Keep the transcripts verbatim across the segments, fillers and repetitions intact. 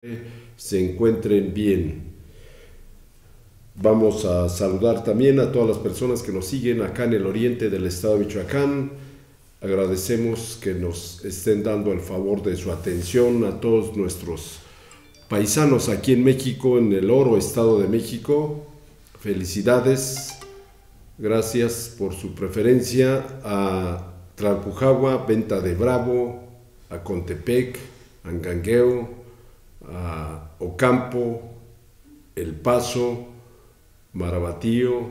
se encuentren bien. Vamos a saludar también a todas las personas que nos siguen acá en el oriente del estado de Michoacán. Agradecemos que nos estén dando el favor de su atención a todos nuestros paisanos aquí en México, en el oro estado de México. Felicidades, gracias por su preferencia a Tlalpujahua, Venta de Bravo, a Contepec, a Angangueo, a Ocampo, El Paso, Marabatío,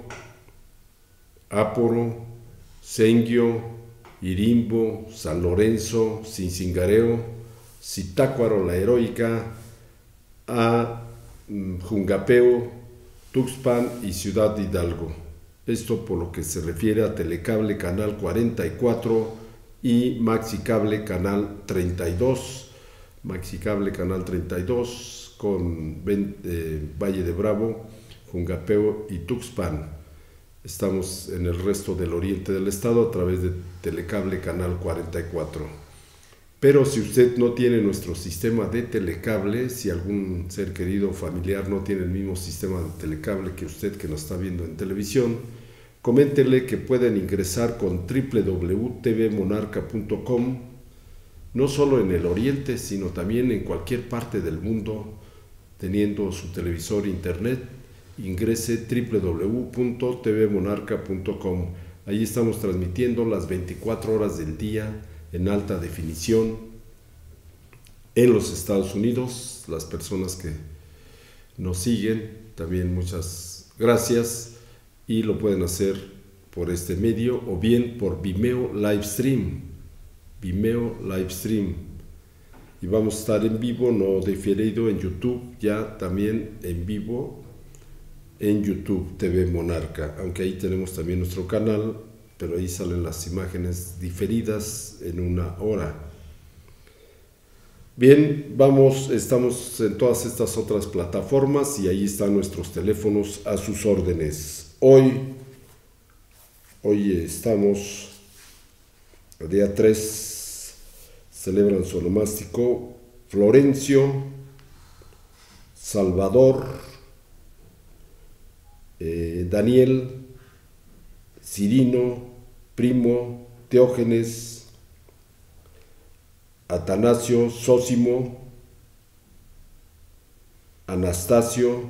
Áporo, Senguio, Irimbo, San Lorenzo, Cincingareo, Zitácuaro la Heroica, a Jungapeo, Tuxpan y Ciudad Hidalgo. Esto por lo que se refiere a Telecable Canal cuarenta y cuatro y Maxicable Canal treinta y dos. Maxicable Canal treinta y dos con eh, Valle de Bravo, Jungapeo y Tuxpan. Estamos en el resto del oriente del estado a través de Telecable Canal cuarenta y cuatro. Pero si usted no tiene nuestro sistema de telecable, si algún ser querido o familiar no tiene el mismo sistema de telecable que usted que nos está viendo en televisión, coméntele que pueden ingresar con doble u doble u doble u punto t v monarca punto com, no solo en el oriente, sino también en cualquier parte del mundo, teniendo su televisor internet. Ingrese doble u doble u doble u punto t v monarca punto com. Ahí estamos transmitiendo las veinticuatro horas del día en alta definición en los Estados Unidos. Las personas que nos siguen, también muchas gracias, y lo pueden hacer por este medio o bien por Vimeo Livestream. Vimeo Livestream. Y vamos a estar en vivo, no diferido, en YouTube, ya también en vivo en YouTube T V Monarca, aunque ahí tenemos también nuestro canal, pero ahí salen las imágenes diferidas en una hora. Bien, vamos, estamos en todas estas otras plataformas y ahí están nuestros teléfonos a sus órdenes. Hoy, hoy estamos, el día tres, celebran su onomástico Florencio, Salvador, Eh, Daniel, Cirino, Primo, Teógenes, Atanasio, Sósimo, Anastasio,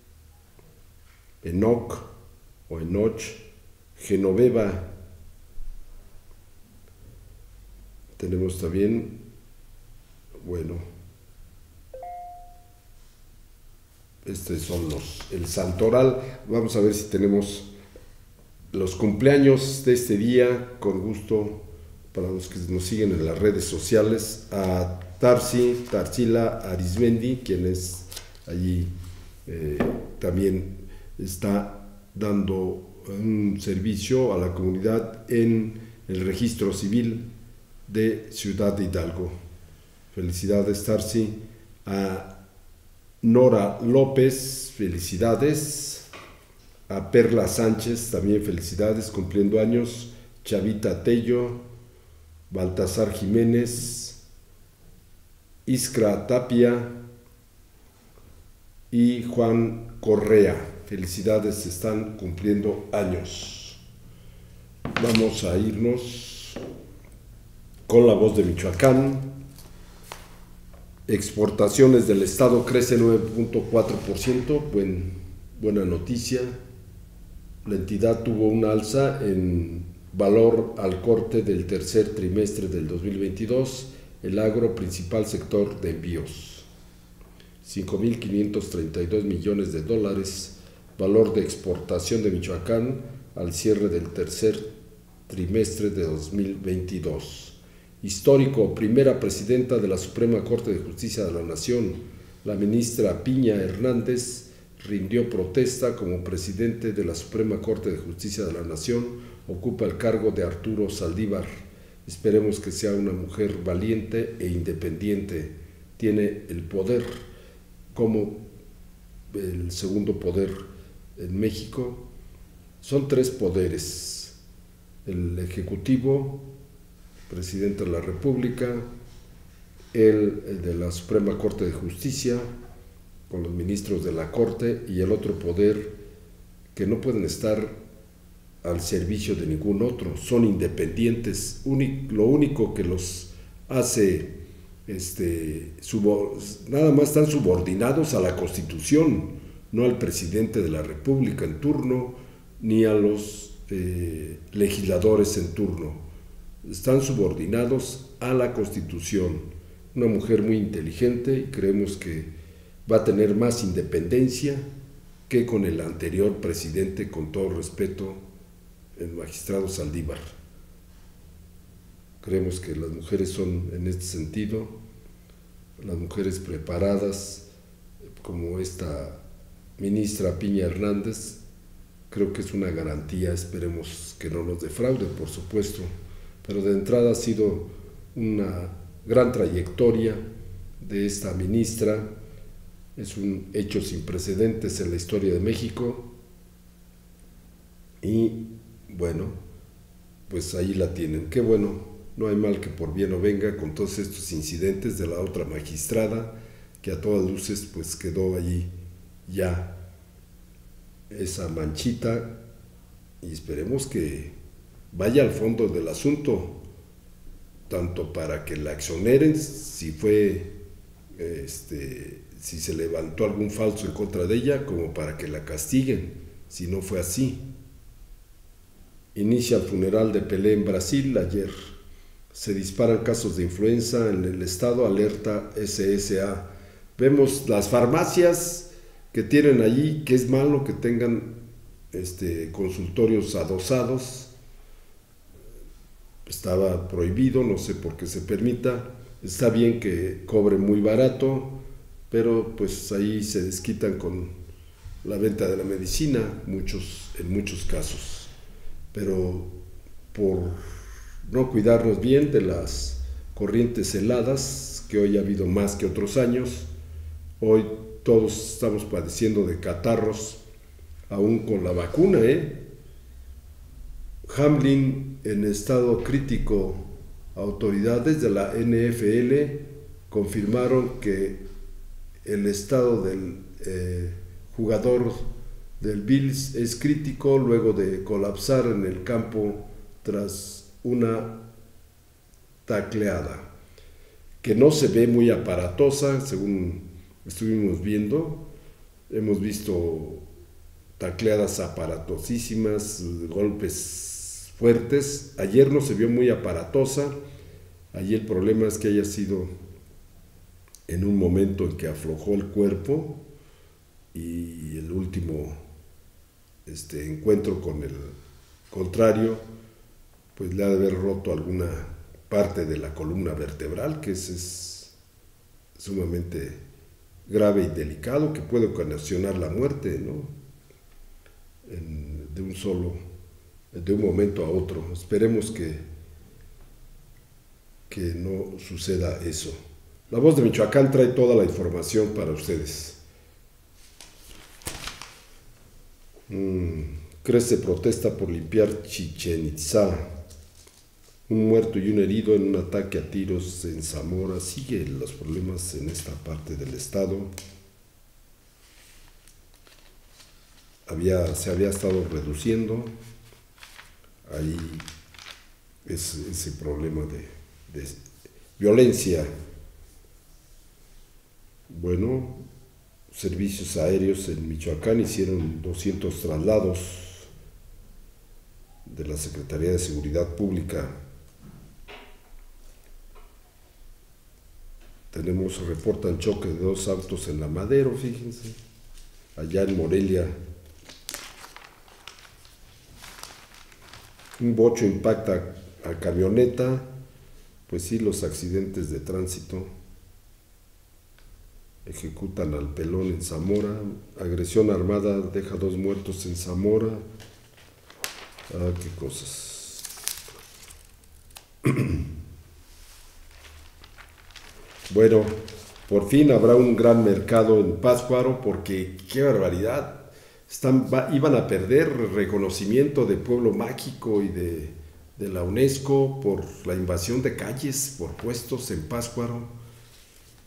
Enoc o Enoch, Genoveva. Tenemos también, bueno, estos son los, el santoral. Vamos a ver si tenemos los cumpleaños de este día, con gusto, para los que nos siguen en las redes sociales. A Tarsi, Tarsila Arismendi, quien es allí, eh, también está dando un servicio a la comunidad en el registro civil de Ciudad Hidalgo. Felicidades, Tarsi. A Nora López, felicidades. A Perla Sánchez, también felicidades, cumpliendo años. Chavita Tello, Baltasar Jiménez, Iskra Tapia y Juan Correa. Felicidades, están cumpliendo años. Vamos a irnos con La Voz de Michoacán. Exportaciones del estado crece nueve punto cuatro por ciento, Buen, buena noticia. La entidad tuvo un alza en valor al corte del tercer trimestre del dos mil veintidós, el agro principal sector de envíos. cinco mil quinientos treinta y dos millones de dólares, valor de exportación de Michoacán al cierre del tercer trimestre de dos mil veintidós. Histórico, primera presidenta de la Suprema Corte de Justicia de la Nación, la ministra Piña Hernández, rindió protesta como presidente de la Suprema Corte de Justicia de la Nación. Ocupa el cargo de Arturo Saldívar. Esperemos que sea una mujer valiente e independiente. Tiene el poder como el segundo poder en México. Son tres poderes: el ejecutivo, presidente de la República, el, el de la Suprema Corte de Justicia, con los ministros de la Corte, y el otro poder que no pueden estar al servicio de ningún otro, son independientes. Lo único que los hace, este, nada más están subordinados a la Constitución, no al presidente de la República en turno, ni a los eh, legisladores en turno. Están subordinados a la Constitución. Una mujer muy inteligente, y creemos que va a tener más independencia que con el anterior presidente, con todo respeto, el magistrado Saldívar. Creemos que las mujeres son, en este sentido, las mujeres preparadas, como esta ministra Piña Hernández, creo que es una garantía. Esperemos que no nos defraude, por supuesto, pero de entrada ha sido una gran trayectoria de esta ministra. Es un hecho sin precedentes en la historia de México, y bueno, pues ahí la tienen. Qué bueno, no hay mal que por bien no venga, con todos estos incidentes de la otra magistrada, que a todas luces pues quedó allí ya esa manchita, y esperemos que vaya al fondo del asunto, tanto para que la exoneren si fue, este, si se levantó algún falso en contra de ella, como para que la castiguen si no fue así. Inicia el funeral de Pelé en Brasil ayer. Se disparan casos de influenza en el estado, alerta S S A. Vemos las farmacias que tienen allí, que es malo que tengan este, consultorios adosados. Estaba prohibido, no sé por qué se permita. Está bien que cobre muy barato, pero pues ahí se desquitan con la venta de la medicina, muchos, en muchos casos. Pero por no cuidarnos bien de las corrientes heladas, que hoy ha habido más que otros años, hoy todos estamos padeciendo de catarros, aún con la vacuna, ¿eh? Hamlin en estado crítico. Autoridades de la N F L confirmaron que el estado del eh, jugador del Bills es crítico luego de colapsar en el campo tras una tacleada que no se ve muy aparatosa, según estuvimos viendo. Hemos visto tacleadas aparatosísimas, golpes fuertes. Ayer no se vio muy aparatosa. Allí el problema es que haya sido en un momento en que aflojó el cuerpo, y el último este, encuentro con el contrario pues le ha de haber roto alguna parte de la columna vertebral, que es, es sumamente grave y delicado, que puede ocasionar la muerte, ¿no? En, de un solo, de un momento a otro. Esperemos que, que no suceda eso. La Voz de Michoacán trae toda la información para ustedes. Mm, crece protesta por limpiar Chichén Itzá. Un muerto y un herido en un ataque a tiros en Zamora. Siguen los problemas en esta parte del estado. Había, se había estado reduciendo ahí ese, ese problema de, de violencia. Bueno, servicios aéreos en Michoacán hicieron doscientos traslados de la Secretaría de Seguridad Pública. Tenemos, reportan choque de dos autos en La Madero, fíjense, allá en Morelia. Un bocho impacta a camioneta. Pues sí, los accidentes de tránsito. Ejecutan al pelón en Zamora. Agresión armada deja dos muertos en Zamora. Ah, qué cosas. Bueno, por fin habrá un gran mercado en Pátzcuaro, porque qué barbaridad. Están, va, iban a perder reconocimiento de pueblo mágico y de, de la UNESCO por la invasión de calles, por puestos en Pátzcuaro.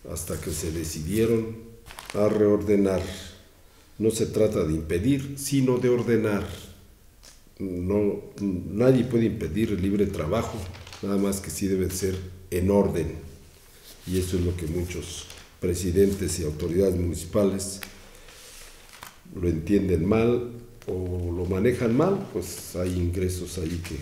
hasta que se decidieron a reordenar. No se trata de impedir, sino de ordenar. No, nadie puede impedir el libre trabajo, nada más que sí debe ser en orden. Y eso es lo que muchos presidentes y autoridades municipales lo entienden mal o lo manejan mal. Pues hay ingresos ahí que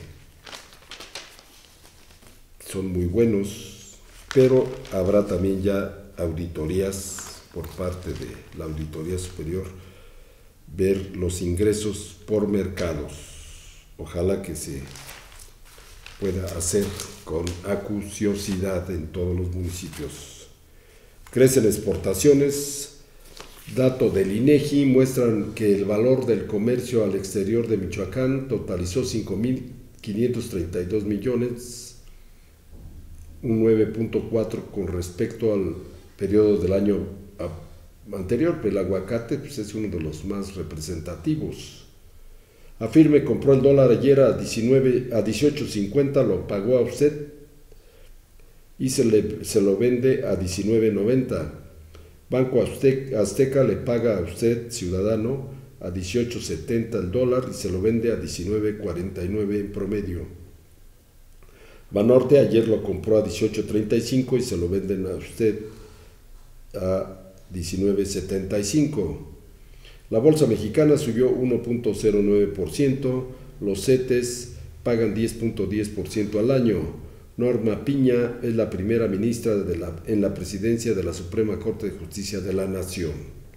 son muy buenos, pero habrá también ya auditorías por parte de la Auditoría Superior, ver los ingresos por mercados. Ojalá que se pueda hacer con acuciosidad en todos los municipios. Crecen exportaciones. Datos del INEGI muestran que el valor del comercio al exterior de Michoacán totalizó cinco mil quinientos treinta y dos millones, un nueve punto cuatro con respecto al periodo del año anterior, pero el aguacate pues, es uno de los más representativos. Afirme compró el dólar ayer a, a dieciocho cincuenta, lo pagó a usted y se, le, se lo vende a diecinueve noventa. Banco Azteca, Azteca le paga a usted, ciudadano, a dieciocho setenta el dólar y se lo vende a diecinueve cuarenta y nueve en promedio. Banorte ayer lo compró a dieciocho treinta y cinco y se lo venden a usted a diecinueve setenta y cinco. La bolsa mexicana subió uno punto cero nueve por ciento, los C E T E S pagan diez punto diez por ciento al año. Norma Piña es la primera ministra de la, en la presidencia de la Suprema Corte de Justicia de la Nación.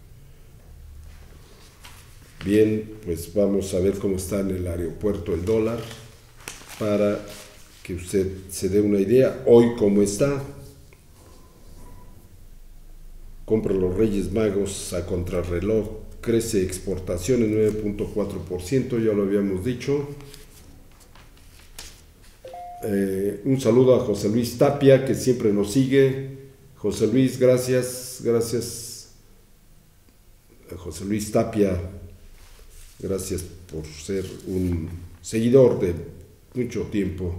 Bien, pues vamos a ver cómo está en el aeropuerto el dólar para que usted se dé una idea. Hoy, ¿cómo está? Compra los Reyes Magos a contrarreloj. Crece exportaciones nueve punto cuatro por ciento, ya lo habíamos dicho. Eh, un saludo a José Luis Tapia, que siempre nos sigue. José Luis, gracias, gracias. A José Luis Tapia, gracias por ser un seguidor de mucho tiempo.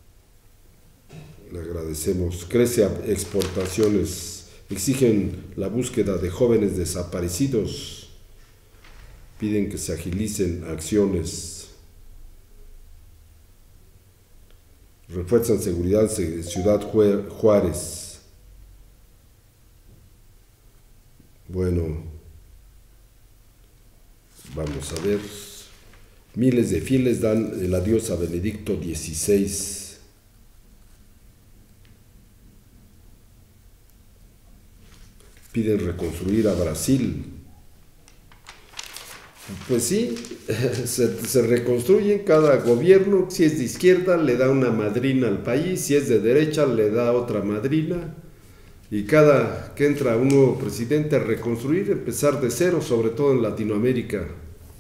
Le agradecemos. Crece exportaciones. Exigen la búsqueda de jóvenes desaparecidos. Piden que se agilicen acciones. Refuerzan seguridad en Ciudad Juárez. Bueno, vamos a ver. Miles de fieles dan el adiós a Benedicto dieciséis. Piden reconstruir a Brasil. Pues sí, se, se reconstruyen cada gobierno. Si es de izquierda le da una madrina al país, si es de derecha le da otra madrina, y cada que entra un nuevo presidente a reconstruir, empezar de cero, sobre todo en Latinoamérica.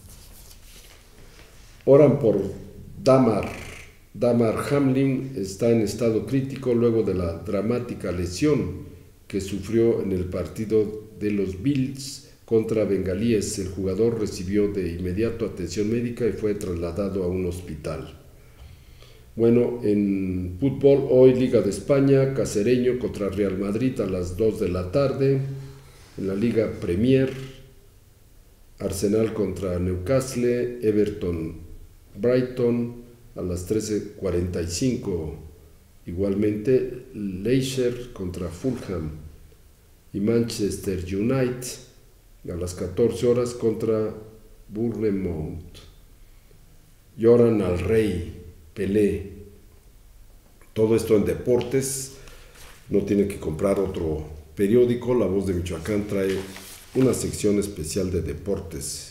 Oran por Damar. Damar Hamlin está en estado crítico luego de la dramática lesión que sufrió en el partido de los Bills contra Bengalíes. El jugador recibió de inmediato atención médica y fue trasladado a un hospital. Bueno, en fútbol, hoy Liga de España, Cacereño contra Real Madrid a las dos de la tarde. En la Liga Premier, Arsenal contra Newcastle, Everton, Brighton a las trece cuarenta y cinco. Igualmente, Leicester contra Fulham y Manchester United a las catorce horas contra Bournemouth. Lloran al rey, Pelé. Todo esto en deportes. No tiene que comprar otro periódico. La Voz de Michoacán trae una sección especial de deportes.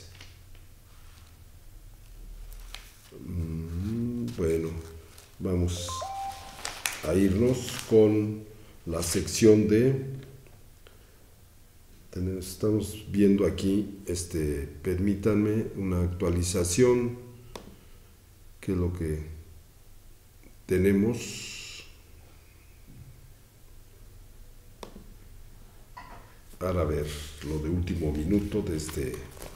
Bueno, vamos a irnos con la sección de... Estamos viendo aquí, este, permítanme una actualización, que es lo que tenemos para ver lo de último minuto de este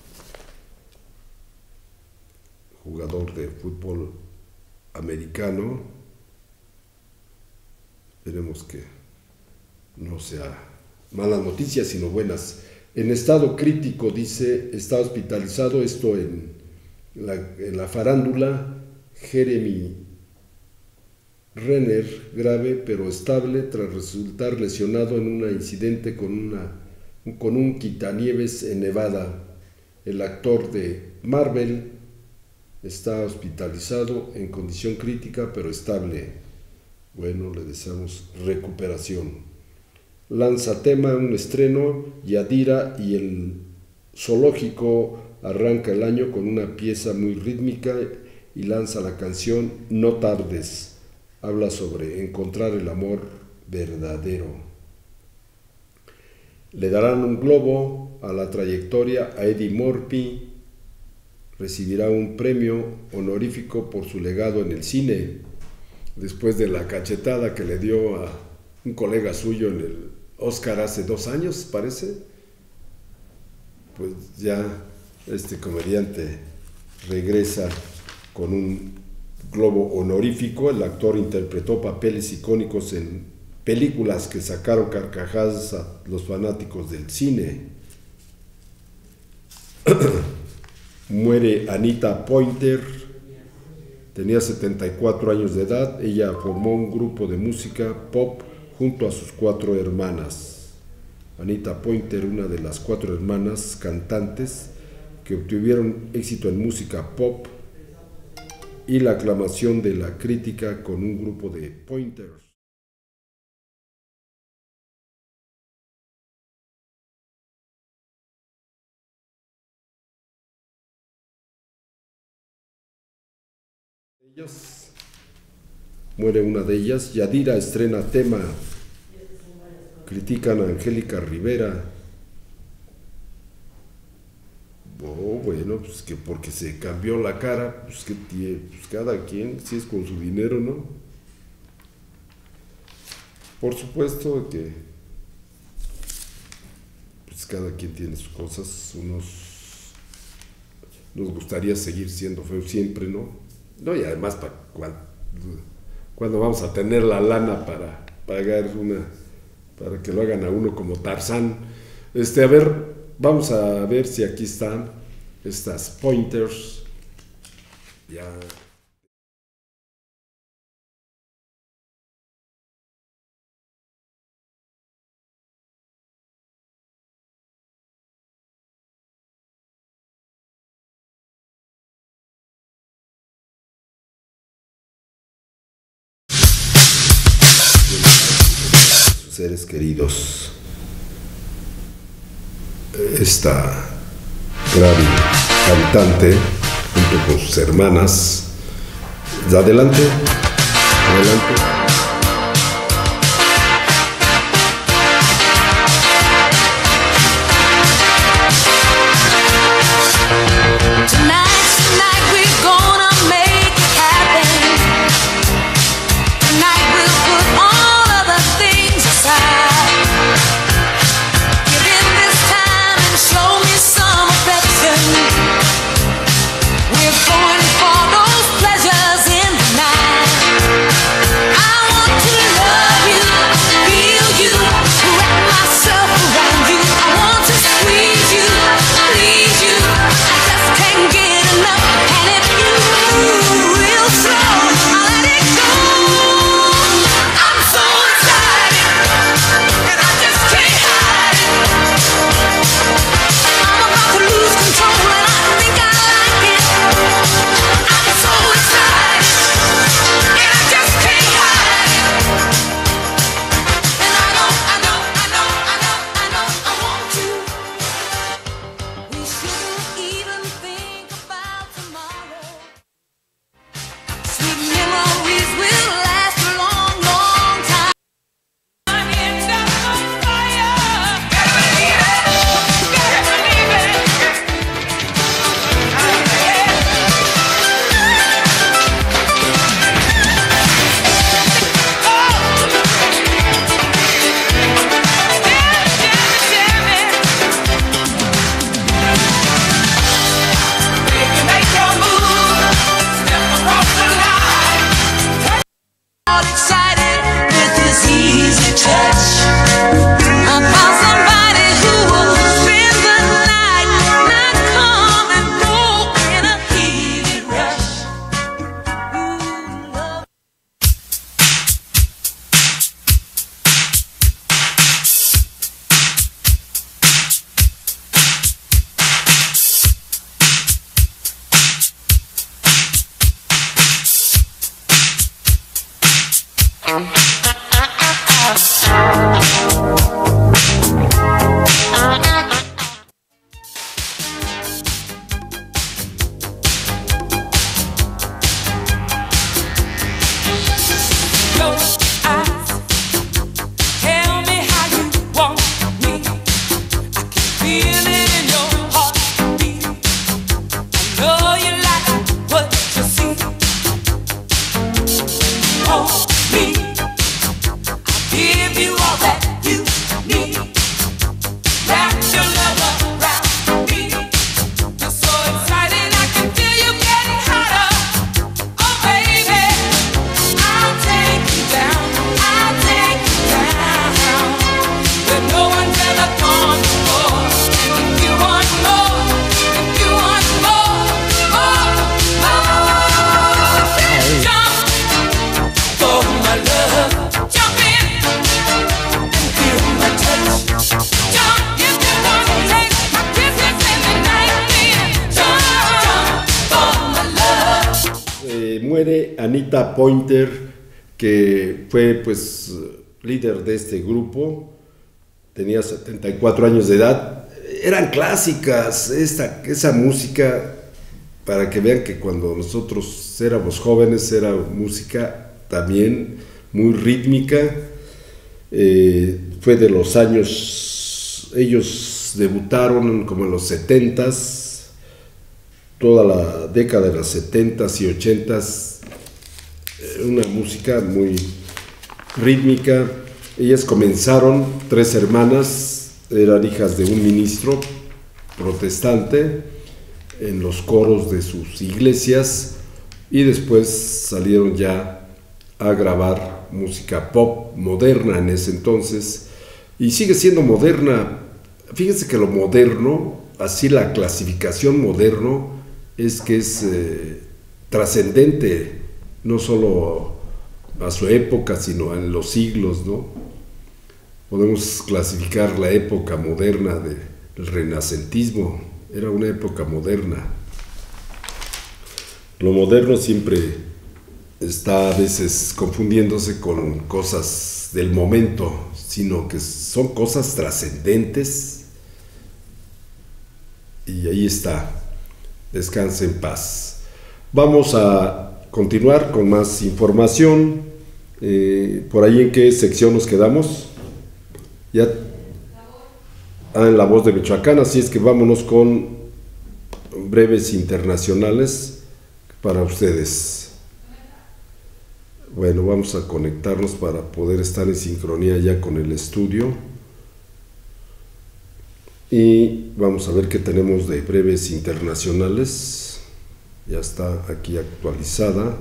jugador de fútbol americano. Esperemos que no sea malas noticias, sino buenas. En estado crítico, dice, está hospitalizado, esto en la, en la farándula, Jeremy Renner, grave pero estable tras resultar lesionado en un incidente con, una, con un quitanieves en Nevada. El actor de Marvel está hospitalizado en condición crítica pero estable. Bueno, le deseamos recuperación. Lanza tema, un estreno, Yadira y el Zoológico arranca el año con una pieza muy rítmica y lanza la canción No tardes. Habla sobre encontrar el amor verdadero. Le darán un globo a la trayectoria a Eddie Murphy. Recibirá un premio honorífico por su legado en el cine, después de la cachetada que le dio a un colega suyo en el Oscar hace dos años, parece. Pues ya este comediante regresa con un globo honorífico. El actor interpretó papeles icónicos en películas que sacaron carcajadas a los fanáticos del cine. Muere Anita Pointer, tenía setenta y cuatro años de edad. Ella formó un grupo de música pop junto a sus cuatro hermanas. Anita Pointer, una de las cuatro hermanas cantantes que obtuvieron éxito en música pop y la aclamación de la crítica con un grupo de Pointers. Ellas, muere una de ellas. Yadira estrena tema. Critican a Angélica Rivera. Oh, bueno, pues que porque se cambió la cara, pues que tiene, pues cada quien, si es con su dinero, ¿no? Por supuesto que pues cada quien tiene sus cosas. Unos nos gustaría seguir siendo feos siempre, ¿no? No, y además para cuando, cuando vamos a tener la lana para pagar una, para que lo hagan a uno como Tarzán. Este, a ver, vamos a ver si aquí están estas Pointers. Ya. Seres queridos. Esta gran cantante junto con sus hermanas. Adelante, adelante. We're going for those pleasures in the night. I Anita Pointer, que fue pues líder de este grupo, tenía setenta y cuatro años de edad. Eran clásicas, esta, esa música, para que vean que cuando nosotros éramos jóvenes era música también muy rítmica. Eh, fue de los años, ellos debutaron como en los setentas, toda la década de los setentas y ochentas, eh, una música muy rítmica. Ellas comenzaron, tres hermanas, eran hijas de un ministro protestante, en los coros de sus iglesias, y después salieron ya a grabar música pop moderna en ese entonces, y sigue siendo moderna. Fíjense que lo moderno, así la clasificación moderno, es que es eh, trascendente, no solo a su época, sino en los siglos, ¿no? Podemos clasificar la época moderna del renacentismo, era una época moderna. Lo moderno siempre está a veces confundiéndose con cosas del momento, sino que son cosas trascendentes, y ahí está. Descanse en paz. Vamos a continuar con más información. Eh, por ahí, ¿en qué sección nos quedamos? Ya, ah, en La Voz de Michoacán. Así es que vámonos con breves internacionales para ustedes. Bueno, vamos a conectarnos para poder estar en sincronía ya con el estudio, y vamos a ver qué tenemos de breves internacionales. Ya está aquí actualizada.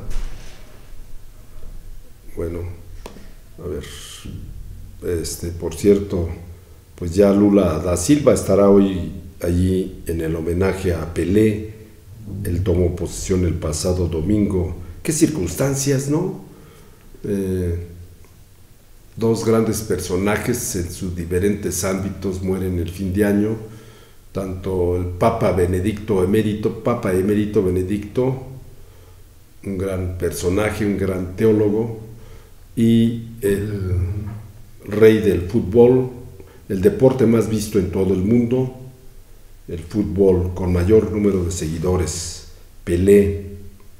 Bueno, a ver, este, por cierto, pues ya Lula da Silva estará hoy allí en el homenaje a Pelé. Él tomó posesión el pasado domingo. Qué circunstancias, ¿no? Eh, dos grandes personajes en sus diferentes ámbitos mueren el fin de año, tanto el Papa Benedicto emérito, Papa emérito Benedicto, un gran personaje, un gran teólogo, y el rey del fútbol, el deporte más visto en todo el mundo, el fútbol con mayor número de seguidores, Pelé,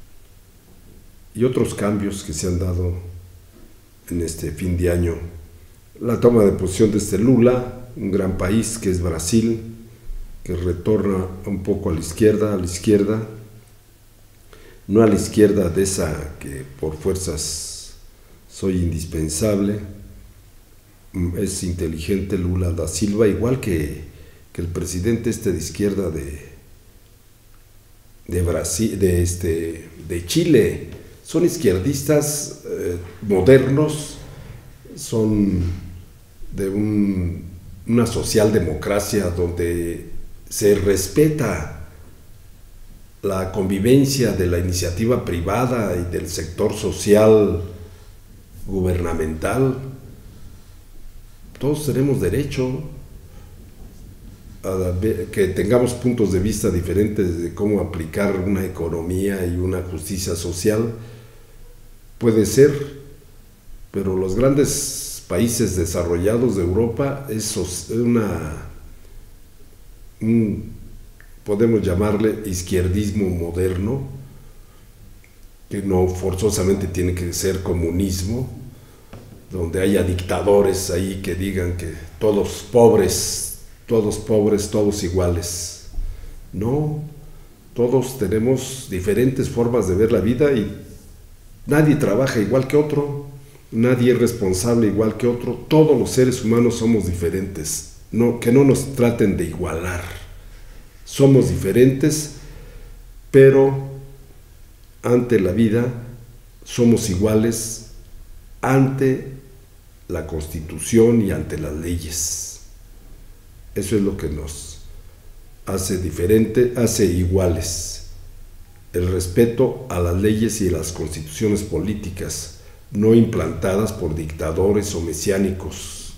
y otros cambios que se han dado en este fin de año. La toma de posesión de este Lula, un gran país que es Brasil, que retorna un poco a la izquierda, a la izquierda, no a la izquierda de esa que por fuerzas soy indispensable. Es inteligente Lula da Silva, igual que, que el presidente este de izquierda de, de Brasil, de, este, de Chile. Son izquierdistas eh, modernos, son de un, una socialdemocracia donde se respeta la convivencia de la iniciativa privada y del sector social gubernamental. Todos tenemos derecho a que tengamos puntos de vista diferentes de cómo aplicar una economía y una justicia social. Puede ser, pero los grandes países desarrollados de Europa es una, un, podemos llamarle izquierdismo moderno, que no forzosamente tiene que ser comunismo, donde haya dictadores ahí que digan que todos pobres, todos pobres, todos iguales. No, todos tenemos diferentes formas de ver la vida y nadie trabaja igual que otro, nadie es responsable igual que otro. Todos los seres humanos somos diferentes, no, que no nos traten de igualar. Somos diferentes, pero ante la vida somos iguales, ante la Constitución y ante las leyes. Eso es lo que nos hace diferente, hace iguales. El respeto a las leyes y a las constituciones políticas, no implantadas por dictadores o mesiánicos.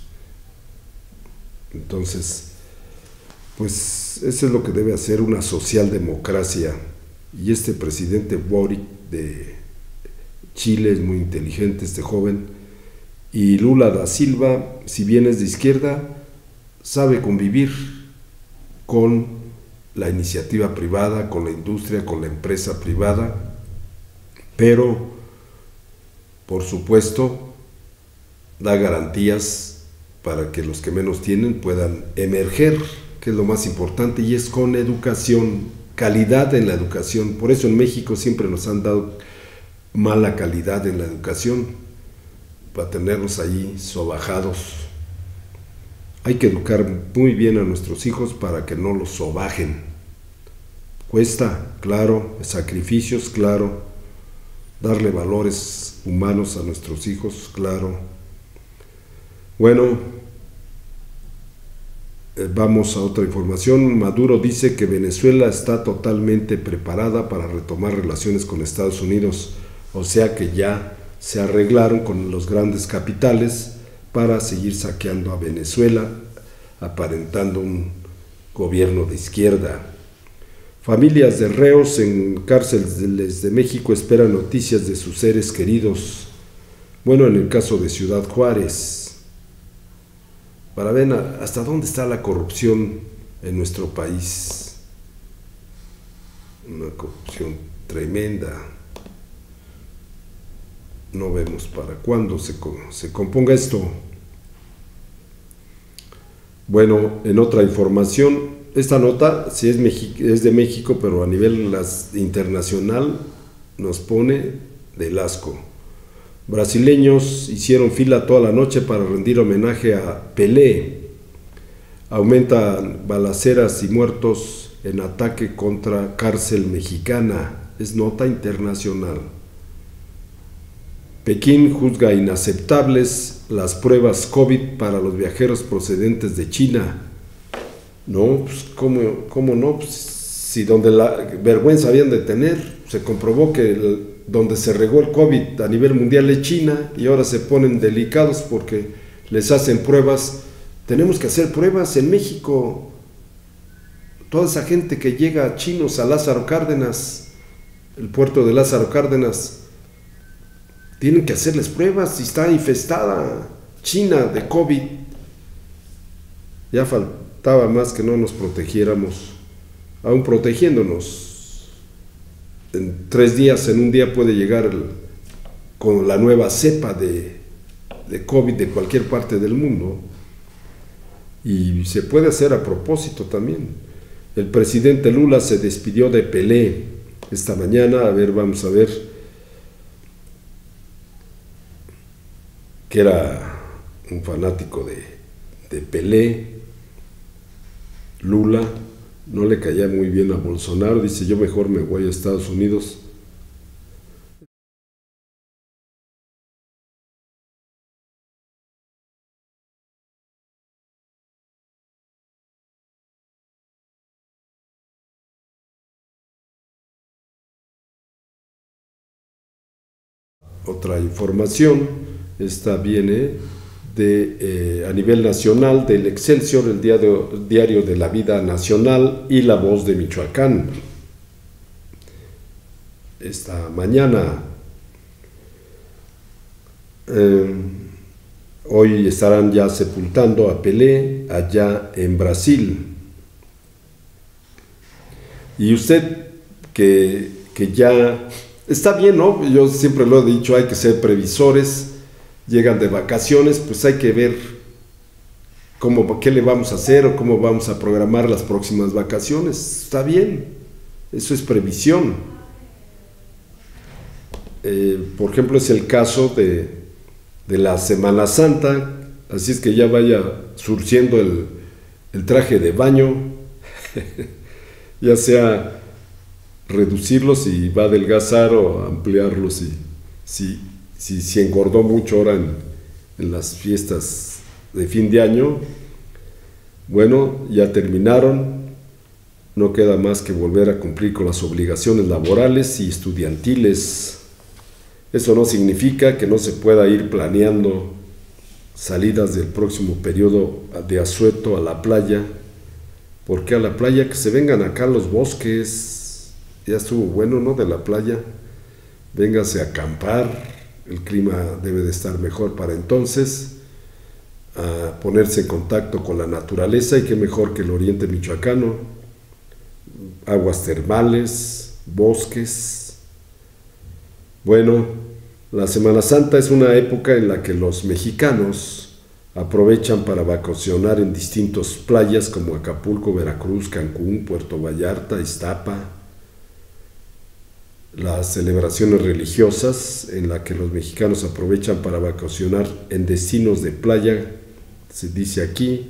Entonces, pues eso es lo que debe hacer una socialdemocracia. Y este presidente Boric de Chile, es muy inteligente este joven. Y Lula da Silva, si bien es de izquierda, sabe convivir con la iniciativa privada, con la industria, con la empresa privada, pero, por supuesto, da garantías para que los que menos tienen puedan emerger, que es lo más importante, y es con educación, calidad en la educación. Por eso en México siempre nos han dado mala calidad en la educación, para tenernos ahí sobajados. Hay que educar muy bien a nuestros hijos para que no los sobajen. Cuesta, claro, sacrificios, claro, darle valores humanos a nuestros hijos, claro. Bueno, eh, vamos a otra información. Maduro dice que Venezuela está totalmente preparada para retomar relaciones con Estados Unidos, o sea que ya se arreglaron con los grandes capitales para seguir saqueando a Venezuela, aparentando un gobierno de izquierda. Familias de reos en cárceles de México esperan noticias de sus seres queridos. Bueno, en el caso de Ciudad Juárez, para ver hasta dónde está la corrupción en nuestro país. Una corrupción tremenda. No vemos para cuándo se, se componga esto. Bueno, en otra información, esta nota sí es, es de México, pero a nivel las, internacional nos pone del asco. Brasileños hicieron fila toda la noche para rendir homenaje a Pelé. Aumentan balaceras y muertos en ataque contra cárcel mexicana. Es nota internacional. Pekín juzga inaceptables las pruebas COVID para los viajeros procedentes de China. No, pues ¿cómo, cómo no? Pues, si donde la vergüenza habían de tener, se comprobó que el, donde se regó el COVID a nivel mundial es China, y ahora se ponen delicados porque les hacen pruebas. Tenemos que hacer pruebas en México. Toda esa gente que llega, chinos, a Lázaro Cárdenas, el puerto de Lázaro Cárdenas, tienen que hacerles pruebas si está infestada China de COVID. Ya faltaba más que no nos protegiéramos, aún protegiéndonos. En tres días, en un día puede llegar el, con la nueva cepa de, de COVID de cualquier parte del mundo. Y se puede hacer a propósito también. El presidente Lula se despidió de Pelé esta mañana. A ver, vamos a ver. Que era un fanático de, de Pelé. Lula no le caía muy bien a Bolsonaro, dice: yo mejor me voy a Estados Unidos. Otra información, esta viene de, eh, a nivel nacional, del Excelsior, el diario, diario de la vida nacional, y La Voz de Michoacán. Esta mañana, eh, hoy estarán ya sepultando a Pelé allá en Brasil. Y usted que, que ya está bien, ¿no? Yo siempre lo he dicho, hay que ser previsores. Llegan de vacaciones, pues hay que ver cómo, qué le vamos a hacer o cómo vamos a programar las próximas vacaciones. Está bien, eso es previsión. Eh, por ejemplo, es el caso de, de la Semana Santa, así es que ya vaya surciendo el, el traje de baño, ya sea reducirlos si va a adelgazar o ampliarlos si, si, si, si engordó mucho ahora en, en las fiestas de fin de año. Bueno, ya terminaron, no queda más que volver a cumplir con las obligaciones laborales y estudiantiles. Eso no significa que no se pueda ir planeando salidas del próximo periodo de asueto a la playa. ¿Por qué a la playa? Que se vengan acá a los bosques. Ya estuvo bueno, ¿no? De la playa. véngase a acampar, el clima debe de estar mejor para entonces, a ponerse en contacto con la naturaleza, y qué mejor que el oriente michoacano, aguas termales, bosques. Bueno, la Semana Santa es una época en la que los mexicanos aprovechan para vacacionar en distintas playas como Acapulco, Veracruz, Cancún, Puerto Vallarta, Iztapa. Las celebraciones religiosas en las que los mexicanos aprovechan para vacacionar en destinos de playa, se dice aquí,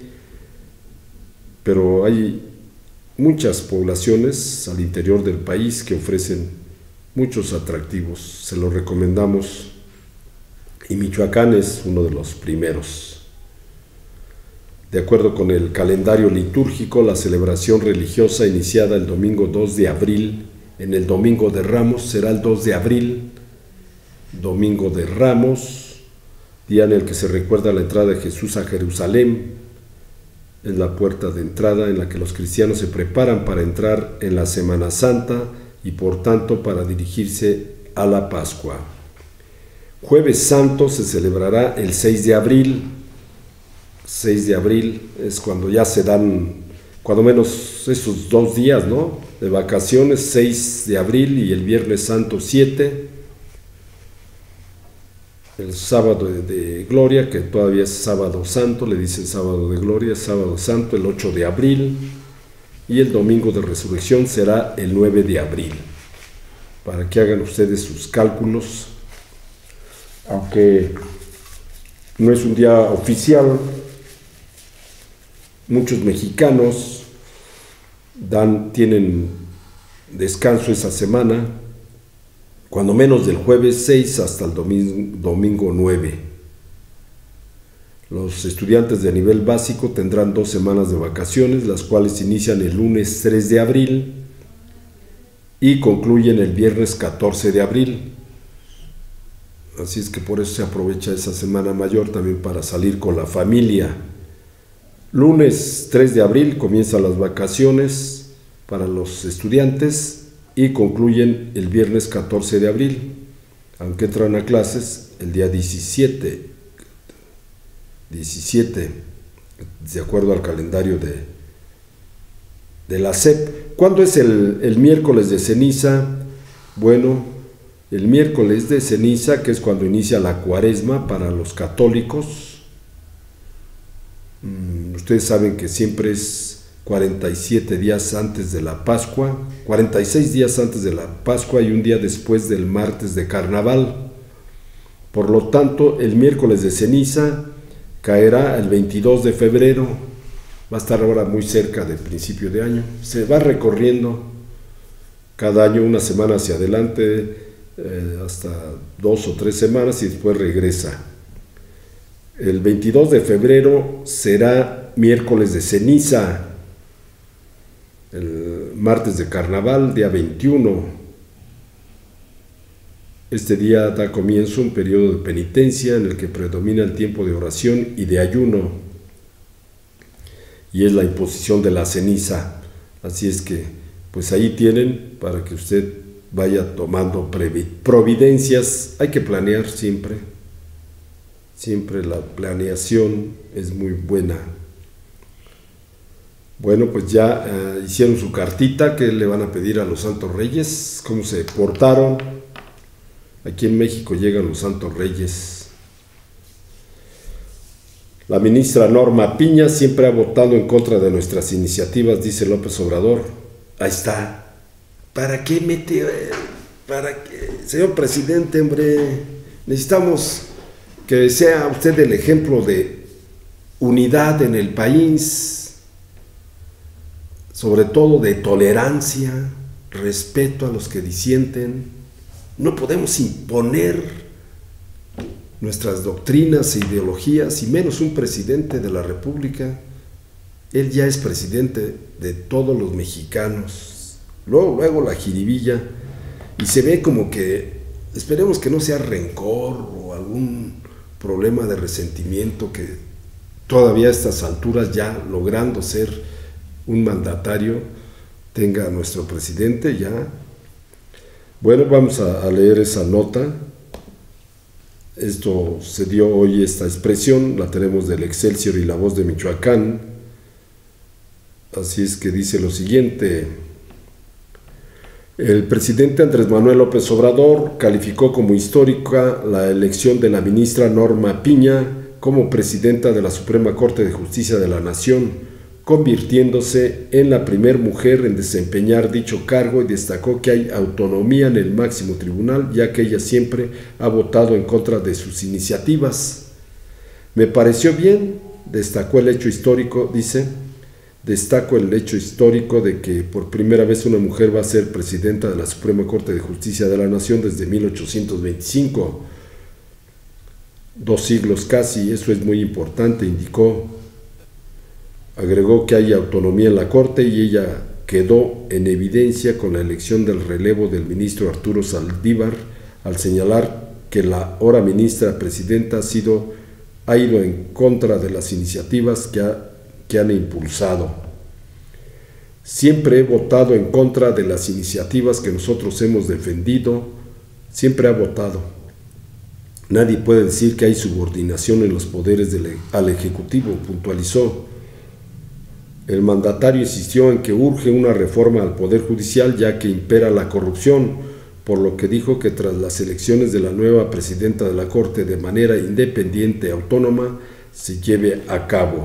pero hay muchas poblaciones al interior del país que ofrecen muchos atractivos, se los recomendamos, y Michoacán es uno de los primeros. De acuerdo con el calendario litúrgico, la celebración religiosa iniciada el domingo dos de abril, en el Domingo de Ramos, será el dos de abril, Domingo de Ramos, día en el que se recuerda la entrada de Jesús a Jerusalén. Es la puerta de entrada en la que los cristianos se preparan para entrar en la Semana Santa y por tanto para dirigirse a la Pascua. Jueves Santo se celebrará el seis de abril. seis de abril es cuando ya se dan, cuando menos esos dos días, ¿no?, de vacaciones, seis de abril y el Viernes Santo siete. El sábado de, de Gloria, que todavía es Sábado Santo, le dicen Sábado de Gloria, Sábado Santo, el ocho de abril, y el Domingo de Resurrección será el nueve de abril, para que hagan ustedes sus cálculos, aunque no es un día oficial. Muchos mexicanos dan, tienen descanso esa semana, cuando menos del jueves seis hasta el domingo, domingo nueve. Los estudiantes de nivel básico tendrán dos semanas de vacaciones, las cuales inician el lunes tres de abril y concluyen el viernes catorce de abril. Así es que por eso se aprovecha esa semana mayor también para salir con la familia. Lunes tres de abril comienzan las vacaciones para los estudiantes y concluyen el viernes catorce de abril, aunque entran a clases el día diecisiete, diecisiete, de acuerdo al calendario de, de la S E P. ¿Cuándo es el, el miércoles de ceniza? Bueno, el miércoles de ceniza, que es cuando inicia la cuaresma para los católicos. Mm, ustedes saben que siempre es cuarenta y siete días antes de la Pascua, cuarenta y seis días antes de la Pascua y un día después del martes de Carnaval. Por lo tanto, el miércoles de ceniza caerá el veintidós de febrero, va a estar ahora muy cerca del principio de año. Se va recorriendo cada año una semana hacia adelante, eh, hasta dos o tres semanas, y después regresa. El veintidós de febrero será miércoles de ceniza, el martes de Carnaval, día veintiuno. Este día da comienzo un periodo de penitencia en el que predomina el tiempo de oración y de ayuno, y es la imposición de la ceniza. Así es que, pues ahí tienen para que usted vaya tomando providencias. Hay que planear siempre, siempre la planeación es muy buena. Bueno, pues ya eh, hicieron su cartita. ¿Qué le van a pedir a los Santos Reyes? ¿Cómo se portaron? Aquí en México llegan los Santos Reyes. La ministra Norma Piña siempre ha votado en contra de nuestras iniciativas, dice López Obrador. Ahí está. ¿Para qué mete? ¿Para qué? Señor presidente, hombre, necesitamos que sea usted el ejemplo de unidad en el país, sobre todo de tolerancia, respeto a los que disienten. No podemos imponer nuestras doctrinas e ideologías, y menos un presidente de la República. Él ya es presidente de todos los mexicanos. Luego, luego la jiribilla, y se ve como que, esperemos que no sea rencor o algún problema de resentimiento, que todavía a estas alturas, ya logrando ser un mandatario, tenga a nuestro presidente ya Bueno, vamos a, a leer esa nota. Esto se dio hoy, esta expresión, la tenemos del Excelsior y La Voz de Michoacán. Así es que dice lo siguiente: el presidente Andrés Manuel López Obrador calificó como histórica la elección de la ministra Norma Piña como presidenta de la Suprema Corte de Justicia de la Nación, convirtiéndose en la primer mujer en desempeñar dicho cargo, y destacó que hay autonomía en el máximo tribunal, ya que ella siempre ha votado en contra de sus iniciativas. Me pareció bien, destacó el hecho histórico, dice, destaco el hecho histórico de que por primera vez una mujer va a ser presidenta de la Suprema Corte de Justicia de la Nación desde mil ochocientos veinticinco, dos siglos casi, eso es muy importante, indicó. Agregó que hay autonomía en la Corte y ella quedó en evidencia con la elección del relevo del ministro Arturo Saldívar, al señalar que la ahora ministra presidenta ha, sido, ha ido en contra de las iniciativas que, ha, que han impulsado. Siempre he votado en contra de las iniciativas que nosotros hemos defendido, siempre ha votado. Nadie puede decir que hay subordinación en los poderes del, al Ejecutivo, puntualizó. El mandatario insistió en que urge una reforma al Poder Judicial, ya que impera la corrupción, por lo que dijo que tras las elecciones de la nueva presidenta de la Corte de manera independiente y autónoma se lleve a cabo.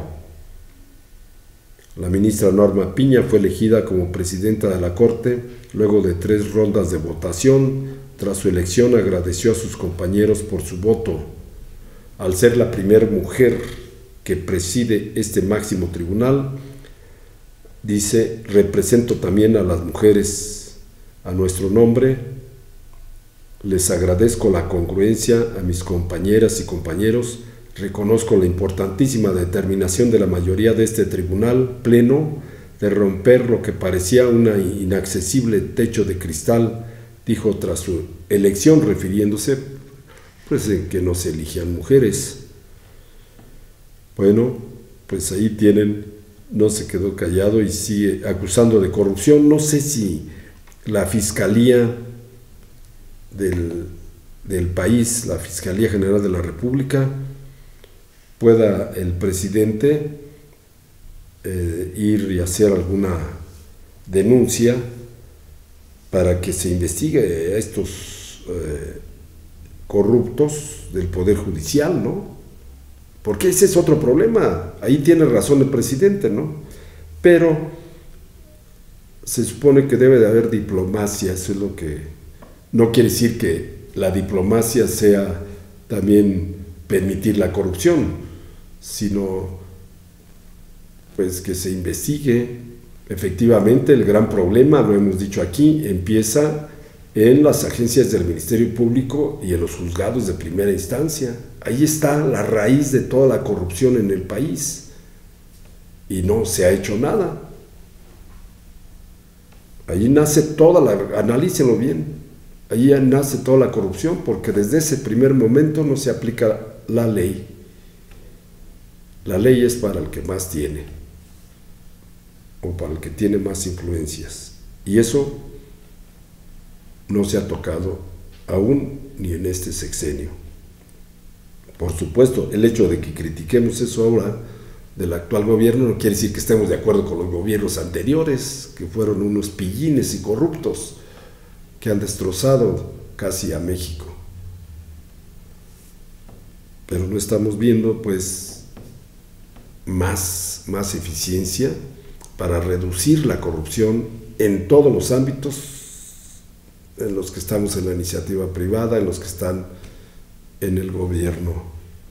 La ministra Norma Piña fue elegida como presidenta de la Corte luego de tres rondas de votación. Tras su elección agradeció a sus compañeros por su voto. Al ser la primera mujer que preside este máximo tribunal, dice, represento también a las mujeres. A nuestro nombre, les agradezco la congruencia a mis compañeras y compañeros. Reconozco la importantísima determinación de la mayoría de este tribunal pleno de romper lo que parecía un inaccesible techo de cristal, dijo tras su elección, refiriéndose pues en que no se eligían mujeres. Bueno, pues ahí tienen. No se quedó callado y sigue acusando de corrupción. No sé si la Fiscalía del, del país, la Fiscalía General de la República, pueda el presidente eh, ir y hacer alguna denuncia para que se investigue a estos eh, corruptos del Poder Judicial, ¿no? Porque ese es otro problema. Ahí tiene razón el presidente, ¿no? Pero se supone que debe de haber diplomacia, eso es lo que... No quiere decir que la diplomacia sea también permitir la corrupción, sino pues que se investigue. Efectivamente, el gran problema, lo hemos dicho aquí, empieza en las agencias del Ministerio Público y en los juzgados de primera instancia. Ahí está la raíz de toda la corrupción en el país y no se ha hecho nada. Allí nace toda la, analícenlo bien, allí nace toda la corrupción, porque desde ese primer momento no se aplica la ley. La ley es para el que más tiene o para el que tiene más influencias, y eso no se ha tocado aún ni en este sexenio. Por supuesto, el hecho de que critiquemos eso ahora del actual gobierno no quiere decir que estemos de acuerdo con los gobiernos anteriores, que fueron unos pillines y corruptos que han destrozado casi a México. Pero no estamos viendo pues más, más eficiencia para reducir la corrupción en todos los ámbitos, en los que estamos en la iniciativa privada, en los que están en el gobierno.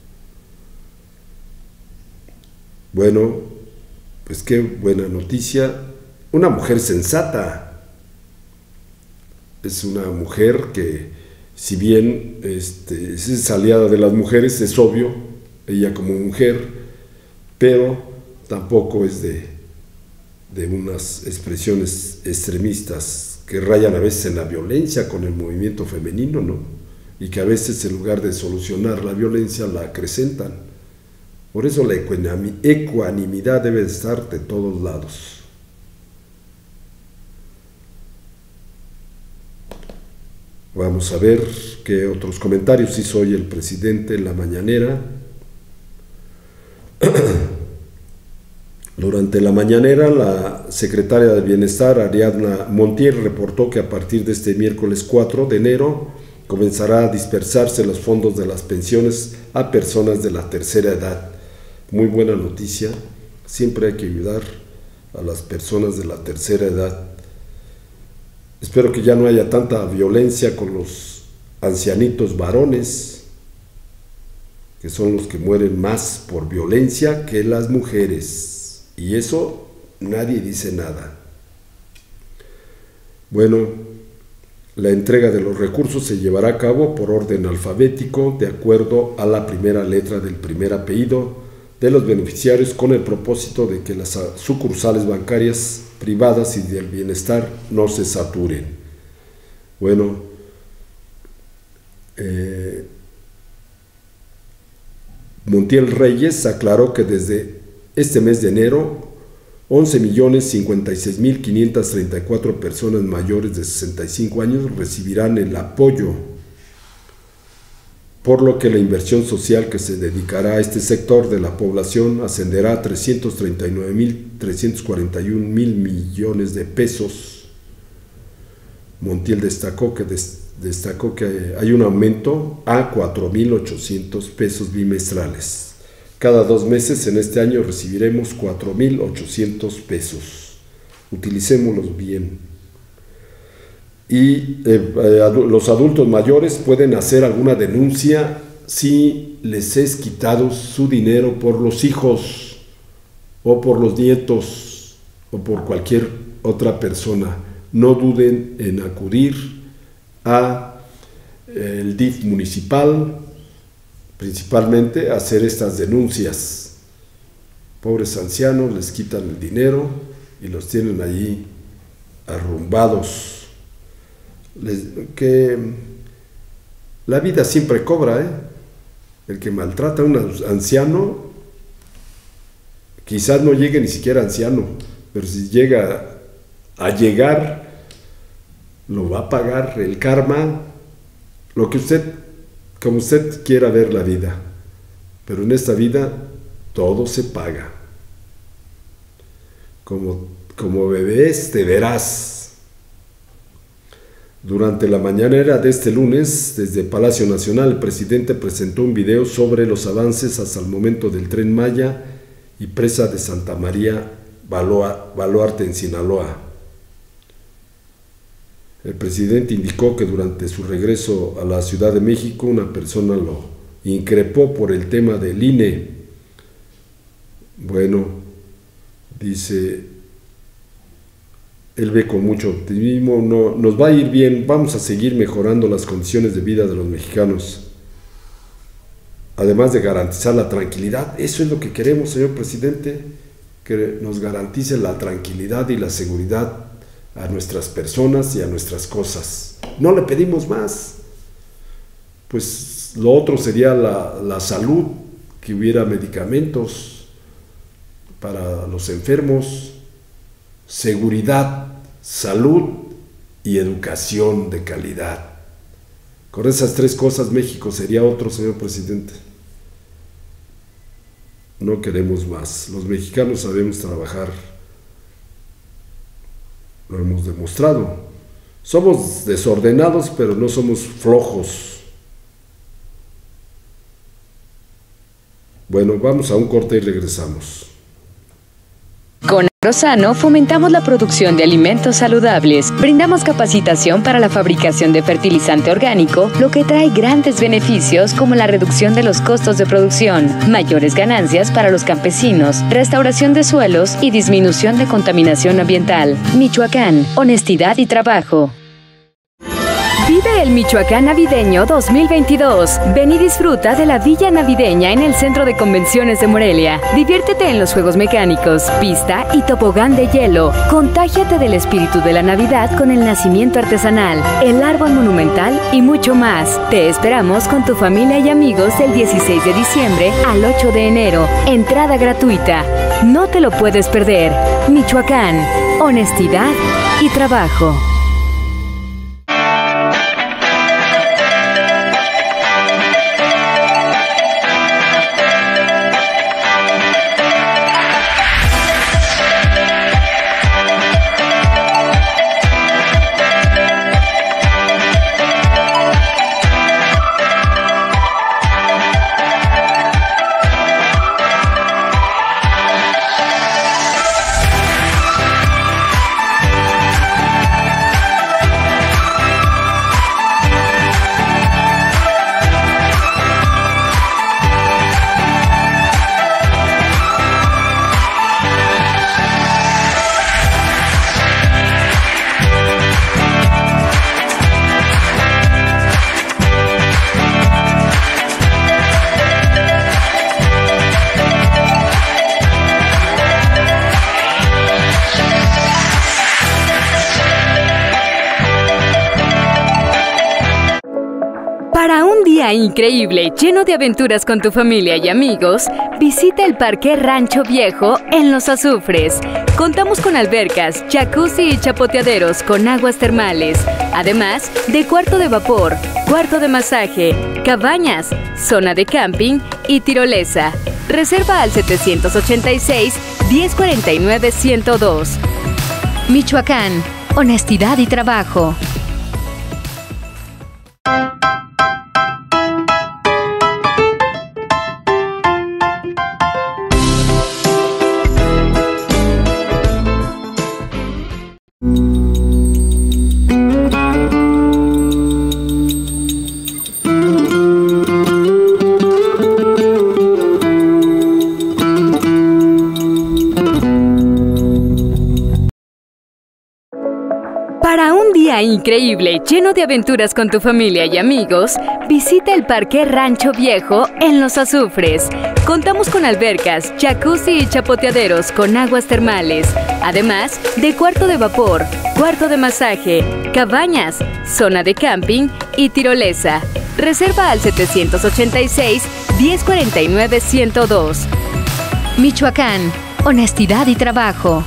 Bueno, pues qué buena noticia. Una mujer sensata. Es una mujer que, si bien este, es aliada de las mujeres, es obvio, ella como mujer, pero tampoco es de, de unas expresiones extremistas que rayan a veces en la violencia con el movimiento femenino, ¿no? Y que a veces en lugar de solucionar la violencia la acrecentan. Por eso la ecuanimidad debe estar de todos lados. Vamos a ver qué otros comentarios hizo hoy el presidente en la mañanera. Durante la mañanera, la secretaria de Bienestar, Ariadna Montiel, reportó que a partir de este miércoles cuatro de enero comenzará a dispersarse los fondos de las pensiones a personas de la tercera edad. Muy buena noticia, siempre hay que ayudar a las personas de la tercera edad. Espero que ya no haya tanta violencia con los ancianitos varones, que son los que mueren más por violencia que las mujeres. Y eso nadie dice nada. Bueno, la entrega de los recursos se llevará a cabo por orden alfabético de acuerdo a la primera letra del primer apellido de los beneficiarios, con el propósito de que las sucursales bancarias privadas y del bienestar no se saturen. Bueno, eh, Montiel Reyes aclaró que desde este mes de enero, once millones cincuenta y seis mil quinientas treinta y cuatro personas mayores de sesenta y cinco años recibirán el apoyo, por lo que la inversión social que se dedicará a este sector de la población ascenderá a trescientos treinta y nueve mil trescientos cuarenta y un mil millones de pesos. Montiel destacó que, des, destacó que hay un aumento a cuatro mil ochocientos pesos bimestrales. Cada dos meses en este año recibiremos cuatro mil ochocientos pesos. Utilicémoslos bien. Y eh, eh, los adultos mayores pueden hacer alguna denuncia si les es quitado su dinero por los hijos o por los nietos o por cualquier otra persona. No duden en acudir a eh, el D I F municipal, principalmente a hacer estas denuncias. Pobres ancianos, les quitan el dinero y los tienen allí arrumbados. Les, que la vida siempre cobra, ¿eh? El que maltrata a un anciano, quizás no llegue ni siquiera anciano, pero si llega a llegar, lo va a pagar el karma, lo que usted, como usted quiera ver la vida. Pero en esta vida todo se paga. Como, como bebés te verás. Durante la mañanera de este lunes, desde Palacio Nacional, el presidente presentó un video sobre los avances hasta el momento del Tren Maya y presa de Santa María Baloa, Baluarte en Sinaloa. El presidente indicó que durante su regreso a la Ciudad de México, una persona lo increpó por el tema del I N E. Bueno, dice, él ve con mucho optimismo, no, nos va a ir bien, vamos a seguir mejorando las condiciones de vida de los mexicanos, además de garantizar la tranquilidad. Eso es lo que queremos, señor presidente, que nos garantice la tranquilidad y la seguridad a nuestras personas y a nuestras cosas. No le pedimos más. Pues lo otro sería la, la salud, que hubiera medicamentos para los enfermos, seguridad, salud y educación de calidad. Con esas tres cosas México sería otro, señor presidente. No queremos más. Los mexicanos sabemos trabajar. Lo hemos demostrado. Somos desordenados, pero no somos flojos. Bueno, vamos a un corte y regresamos. Con Agrosano fomentamos la producción de alimentos saludables. Brindamos capacitación para la fabricación de fertilizante orgánico, lo que trae grandes beneficios como la reducción de los costos de producción, mayores ganancias para los campesinos, restauración de suelos y disminución de contaminación ambiental. Michoacán, honestidad y trabajo. Vive el Michoacán Navideño dos mil veintidós. Ven y disfruta de la Villa Navideña en el Centro de Convenciones de Morelia. Diviértete en los juegos mecánicos, pista y tobogán de hielo. Contágiate del espíritu de la Navidad con el nacimiento artesanal, el árbol monumental y mucho más. Te esperamos con tu familia y amigos del dieciséis de diciembre al ocho de enero. Entrada gratuita. No te lo puedes perder. Michoacán, honestidad y trabajo. día increíble lleno de aventuras con tu familia y amigos, visita el Parque Rancho Viejo en Los Azufres. Contamos con albercas, jacuzzi y chapoteaderos con aguas termales, además de cuarto de vapor, cuarto de masaje, cabañas, zona de camping y tirolesa. Reserva al setecientos ochenta y seis, diez cuarenta y nueve, ciento dos. Michoacán, honestidad y trabajo. Para un día increíble lleno de aventuras con tu familia y amigos, visita el Parque Rancho Viejo en Los Azufres. Contamos con albercas, jacuzzi y chapoteaderos con aguas termales, además de cuarto de vapor, cuarto de masaje, cabañas, zona de camping y tirolesa. Reserva al setecientos ochenta y seis, diez cuarenta y nueve, ciento dos. Michoacán, honestidad y trabajo.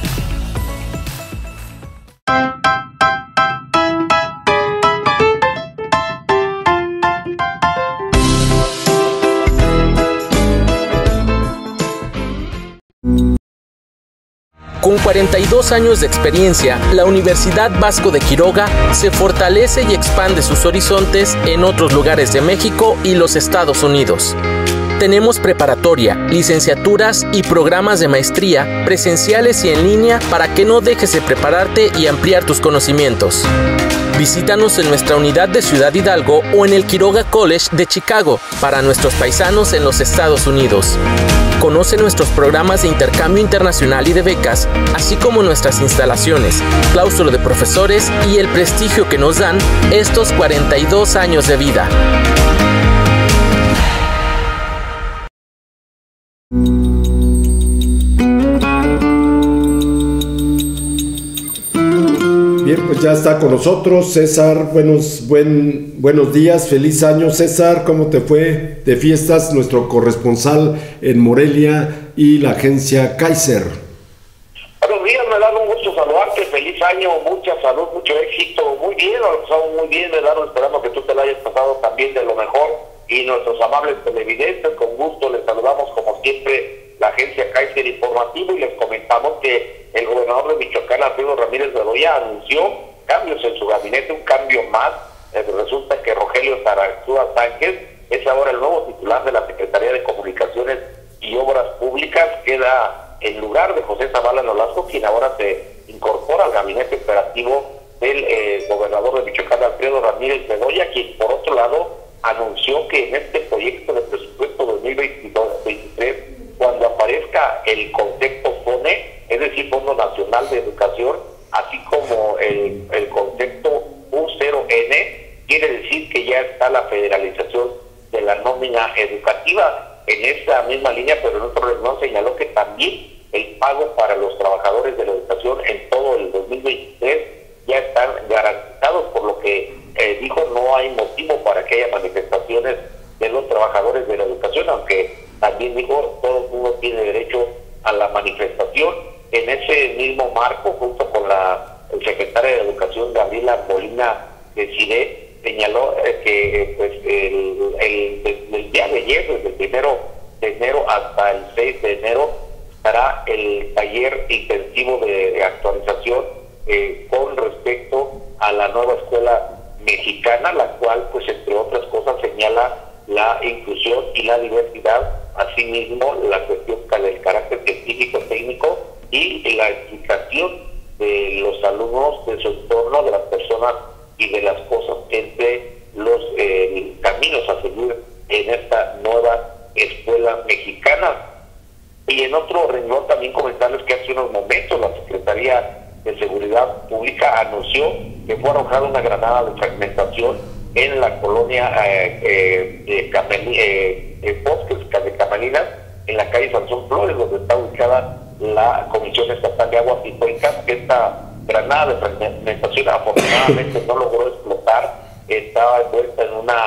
Con cuarenta y dos años de experiencia, la Universidad Vasco de Quiroga se fortalece y expande sus horizontes en otros lugares de México y los Estados Unidos. Tenemos preparatoria, licenciaturas y programas de maestría presenciales y en línea para que no dejes de prepararte y ampliar tus conocimientos. Visítanos en nuestra unidad de Ciudad Hidalgo o en el Quiroga College de Chicago para nuestros paisanos en los Estados Unidos. Conoce nuestros programas de intercambio internacional y de becas, así como nuestras instalaciones, claustro de profesores y el prestigio que nos dan estos cuarenta y dos años de vida. Bien, pues ya está con nosotros César. Buenos, buen, buenos días, feliz año, César. ¿Cómo te fue de fiestas? Nuestro corresponsal en Morelia y la agencia Kaiser. Buenos días, me da un gusto saludarte. Feliz año, mucha salud, mucho éxito. Muy bien, lo pasamos muy bien, me da, esperamos que tú te lo hayas pasado también de lo mejor. Y nuestros amables televidentes, con gusto les saludamos como siempre la agencia Kaiser Informativo y les comentamos que el gobernador de Michoacán, Alfredo Ramírez Bedoya, anunció cambios en su gabinete, un cambio más. Eh, resulta que Rogelio Zaragoza Sánchez es ahora el nuevo titular de la Secretaría de Comunicaciones y Obras Públicas, queda en lugar de José Zavala Nolasco, quien ahora se incorpora al gabinete operativo del eh, gobernador de Michoacán, Alfredo Ramírez Bedoya, quien por otro lado anunció que en este proyecto de presupuesto dos mil veintidós veintitrés, cuando aparezca el concepto FONE, es decir, Fondo Nacional de Educación, así como el, el concepto U cero N, quiere decir que ya está la federalización de la nómina educativa. En esa misma línea, pero en otro renglón, señaló que también el pago para los trabajadores de la educación en todo el dos mil veintitrés ya están garantizados, por lo que eh, dijo no hay motivo para que haya manifestaciones de los trabajadores de la educación, aunque también dijo todo el mundo tiene derecho a la manifestación. En ese mismo marco, junto con la secretaria de Educación, Gabriela Molina de Cide, señaló eh, que pues el, el, el, el día de ayer, desde el primero de enero hasta el seis de enero, estará el taller intensivo de, de actualización eh, con respecto a la nueva escuela mexicana, la cual, pues entre otras cosas, señala la inclusión y la diversidad, asimismo la cuestión del carácter científico técnico y la explicación de los alumnos, de su entorno, de las personas y de las cosas, entre los eh, caminos a seguir en esta nueva escuela mexicana. Y en otro renglón también comentarles que hace unos momentos la Secretaría de Seguridad Pública anunció que fue arrojada una granada de fragmentación en la colonia eh, eh, de Cameli, eh, eh, Bosques de Camelinas, en la calle Sansón Flores, donde está ubicada la Comisión Estatal de Aguas y Cuencas. Esta granada de fragmentación afortunadamente no logró explotar, estaba envuelta en una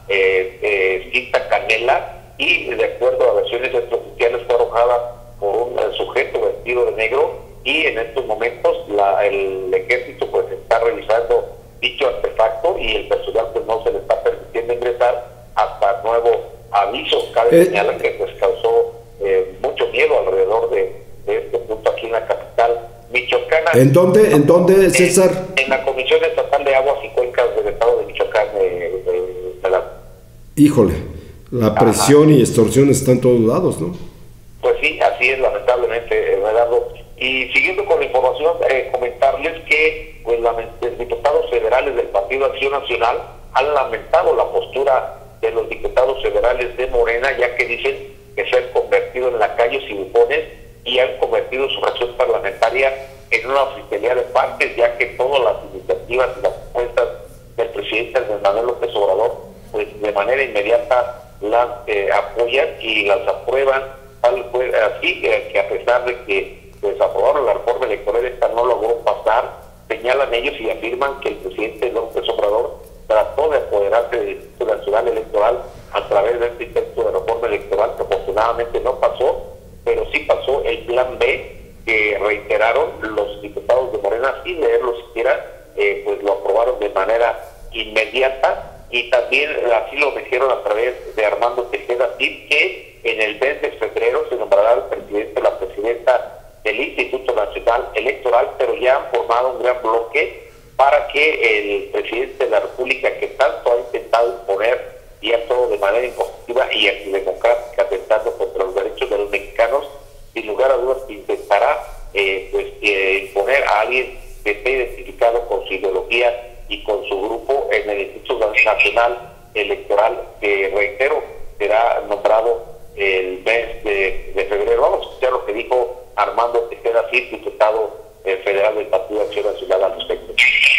eh, eh, cinta canela y de acuerdo a versiones extraoficiales fue arrojada por un eh, sujeto vestido de negro y en estos momentos la, el ejército pues está revisando dicho artefacto y el personal pues no se le está permitiendo ingresar hasta nuevo aviso. Cabe eh, señalar que pues causó eh, mucho miedo alrededor de, de este punto aquí en la capital michoacana. ¿En dónde, en dónde, César? En, en la Comisión Estatal de Aguas y Cuencas del Estado de Michoacán. Eh, de, de la... Híjole, la presión Ajá. y extorsión está en todos lados, ¿no? Pues sí, así es, lamentablemente, Gerardo. Y siguiendo con la información, eh, comentarles que pues, la, los diputados federales del Partido Acción Nacional han lamentado la postura de los diputados federales de Morena, ya que dicen que se han convertido en lacayos y bufones y han convertido su acción parlamentaria en una oficialía de partes, ya que todas las iniciativas y las propuestas del presidente Andrés Manuel López Obrador, pues de manera inmediata las eh, apoyan y las aprueban, tal fue así eh, que a pesar de que pues aprobaron la reforma electoral, esta no logró pasar, señalan ellos y afirman que el presidente López Obrador trató de apoderarse del Instituto Nacional Electoral a través de este intento de reforma electoral, que afortunadamente no pasó, pero sí pasó el plan B, que reiteraron los diputados de Morena sin leerlo siquiera, eh, pues lo aprobaron de manera inmediata, y también así lo dijeron a través de Armando Tejeda Cid, que en el mes de febrero se nombrará el presidente o la presidenta del Instituto Nacional Electoral, pero ya han formado un gran bloque para que el presidente de la República, que tanto ha intentado imponer y ha todo de manera impositiva y antidemocrática, atentando contra los derechos de los mexicanos, sin lugar a dudas que intentará eh, pues eh, imponer a alguien que esté identificado con su ideología y con su grupo en el Instituto Nacional Electoral, que reitero, será nombrado el mes de, de febrero. Vamos a escuchar lo que dijo Armando Tejeda Cid, diputado eh, federal del Partido Acción Nacional al respecto.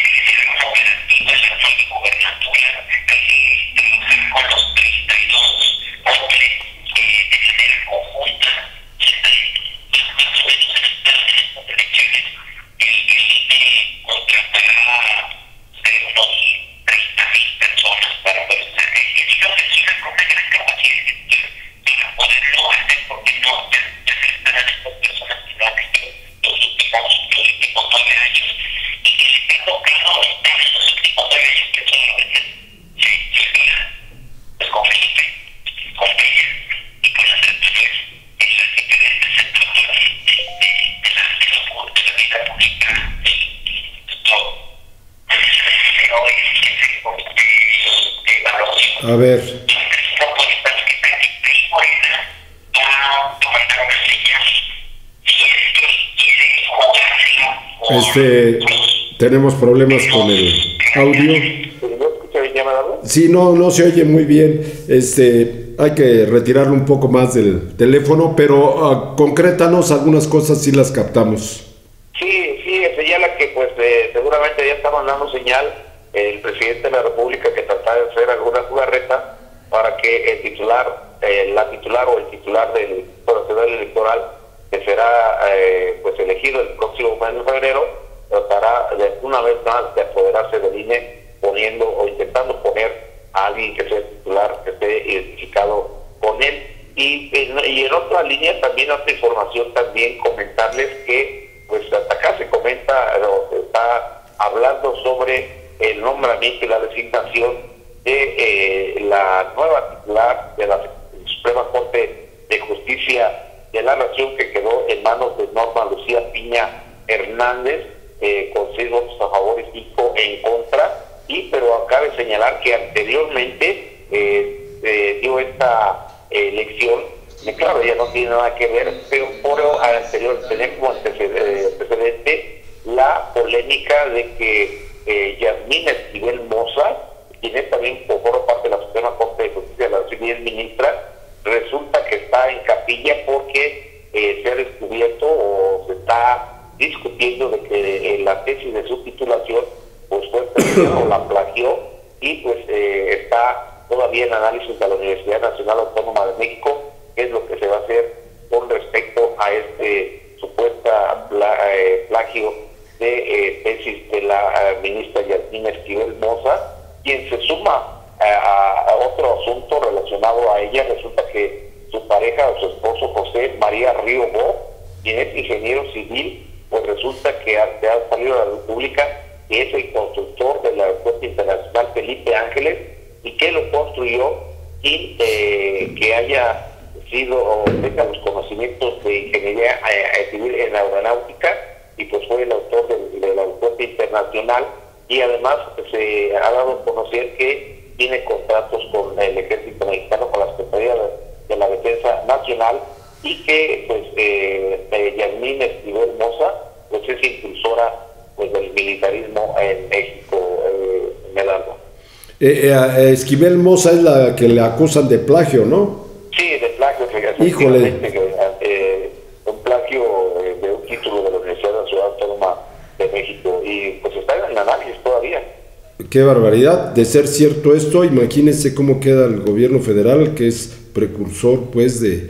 A ver. Este, tenemos problemas con el audio. Sí, no, no se oye muy bien. Este, hay que retirarlo un poco más del teléfono, pero uh, concrétanos algunas cosas, si las captamos. Sí, sí, señala que pues eh, seguramente ya está mandando señal el presidente de la República que trata de hacer alguna jugarreta para que el titular, eh, la titular o el titular del Nacional Electoral, que será eh, pues elegido el próximo mes de febrero, tratará de una vez más de apoderarse del I N E, poniendo o intentando poner a alguien que sea titular, que esté identificado con él. Y en, y en otra línea, también otra información, también comentarles que pues hasta acá se comenta, o se está hablando sobre el nombramiento y la designación de eh, la nueva titular de la Suprema Corte de Justicia de la Nación, que quedó en manos de Norma Lucía Piña Hernández, eh, con seis votos a favor y cinco en contra. Y pero cabe señalar que anteriormente eh, eh, dio esta eh, elección, y claro, ya no tiene nada que ver, pero por anterior tenía como antecedente la polémica de que eh, Yasmín Esquivel Moza, quien es también por parte de la Suprema Corte de Justicia de la Nación y es ministra, resulta que está en capilla porque eh, se ha descubierto o se está discutiendo de que eh, la tesis de su titulación pues fue o la plagió, y pues eh, está todavía en análisis de la Universidad Nacional Autónoma de México qué es lo que se va a hacer con respecto a este supuesta pla, eh, plagio de eh, tesis de la uh, ministra Yasmín Esquivel Moza, quien se suma uh, a, a otro asunto relacionado a ella. Resulta que su pareja o su esposo José María Río Bo, quien es ingeniero civil, pues resulta que ha, ha salido a la luz pública que es el constructor del Aeropuerto Internacional Felipe Ángeles y que lo construyó sin eh, que haya sido o tenga los conocimientos de ingeniería eh, civil en aeronáutica, y pues fue el autor del, del Aeropuerto Internacional, y además se ha dado a conocer que tiene contratos con el Ejército Mexicano, con la Secretaría de, de la Defensa Nacional, y que pues eh, eh, Yasmín Esquivel Moza pues es impulsora pues del militarismo en México, eh, Medardo. Eh, eh, Esquivel Moza es la que le acusan de plagio, ¿no? Sí, de plagio. Híjole. Eh, un plagio eh, de un título de la Universidad de la Ciudad Autónoma de México, y pues está en el análisis todavía. Qué barbaridad. De ser cierto esto, imagínense cómo queda el gobierno federal, que es precursor pues de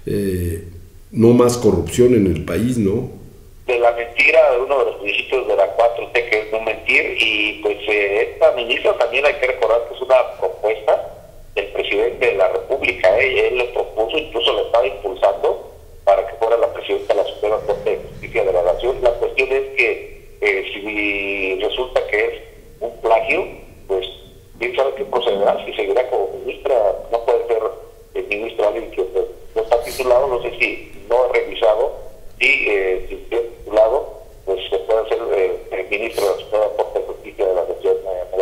eh, no más corrupción en el país, ¿no? De la mentira, de uno de los principios de la cuatro T, que es no mentir. Y pues eh, esta ministra también hay que recordar que es una propuesta del presidente de la República, ¿eh? Él lo propuso, incluso lo estaba impulsando para que fuera la presidenta de la Suprema Corte de Justicia de la Nación. La cuestión es que eh, si resulta que es un plagio, pues quién sabe qué procederá, si seguirá como ministra. No puede ser el ministro alguien que pues, no está titulado, no sé si no he revisado, si, eh, si está titulado, pues se puede ser eh, el ministro de la Suprema Corte de Justicia de la Nación.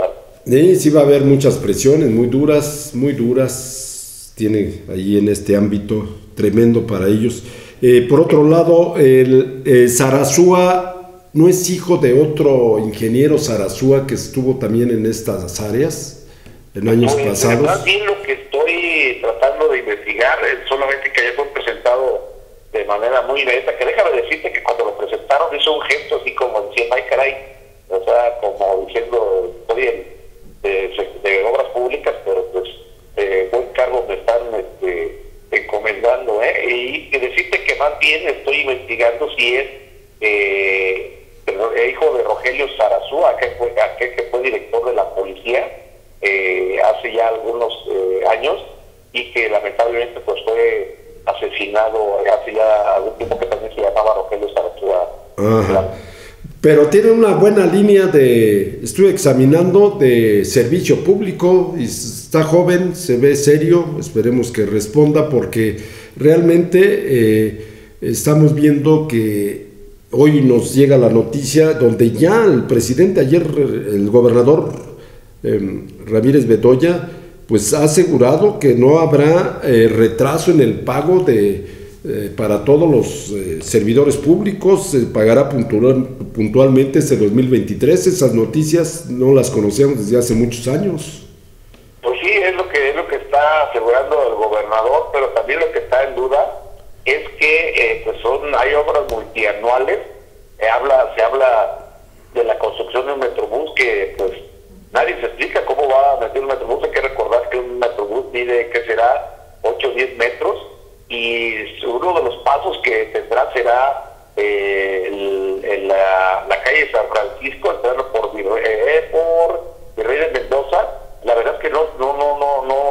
Sí, sí va a haber muchas presiones muy duras, muy duras, tiene ahí en este ámbito tremendo para ellos. Eh, por otro lado, el eh, Sarasúa no es hijo de otro ingeniero Sarasúa que estuvo también en estas áreas en años pues, pasados. Más bien lo que estoy tratando de investigar es solamente que ayer fue presentado de manera muy inmediata, que déjame decirte que cuando lo presentaron hizo un gesto así como diciendo, ay caray, o sea, como diciendo, estoy en De, de obras públicas, pero pues eh, buen cargo me están este, encomendando, ¿eh? Y decirte que más bien estoy investigando si es eh, el hijo de Rogelio Sarasúa, que fue, que, que fue director de la policía eh, hace ya algunos eh, años, y que lamentablemente pues fue asesinado hace ya algún tiempo, que también se llamaba Rogelio Sarasúa. Ajá. Pero tiene una buena línea de, estuve examinando, de servicio público, y está joven, se ve serio, esperemos que responda, porque realmente eh, estamos viendo que hoy nos llega la noticia donde ya el presidente, ayer el gobernador eh, Ramírez Bedoya, pues ha asegurado que no habrá eh, retraso en el pago de Eh, para todos los eh, servidores públicos, se pagará puntual, puntualmente este dos mil veintitrés. Esas noticias no las conocíamos desde hace muchos años. Pues sí, es lo que es lo que está asegurando el gobernador, pero también lo que está en duda es que eh, pues son hay obras multianuales. Eh, habla se habla de la construcción de un metrobús que pues nadie se explica cómo va a meter un metrobús. Hay que recordar que un metrobús mide, ¿qué será?, ocho o diez metros, y uno de los pasos que tendrá será eh, el, el, la, la calle San Francisco, entrando por Virrey, eh, por Virrey de Mendoza. La verdad es que no no no no no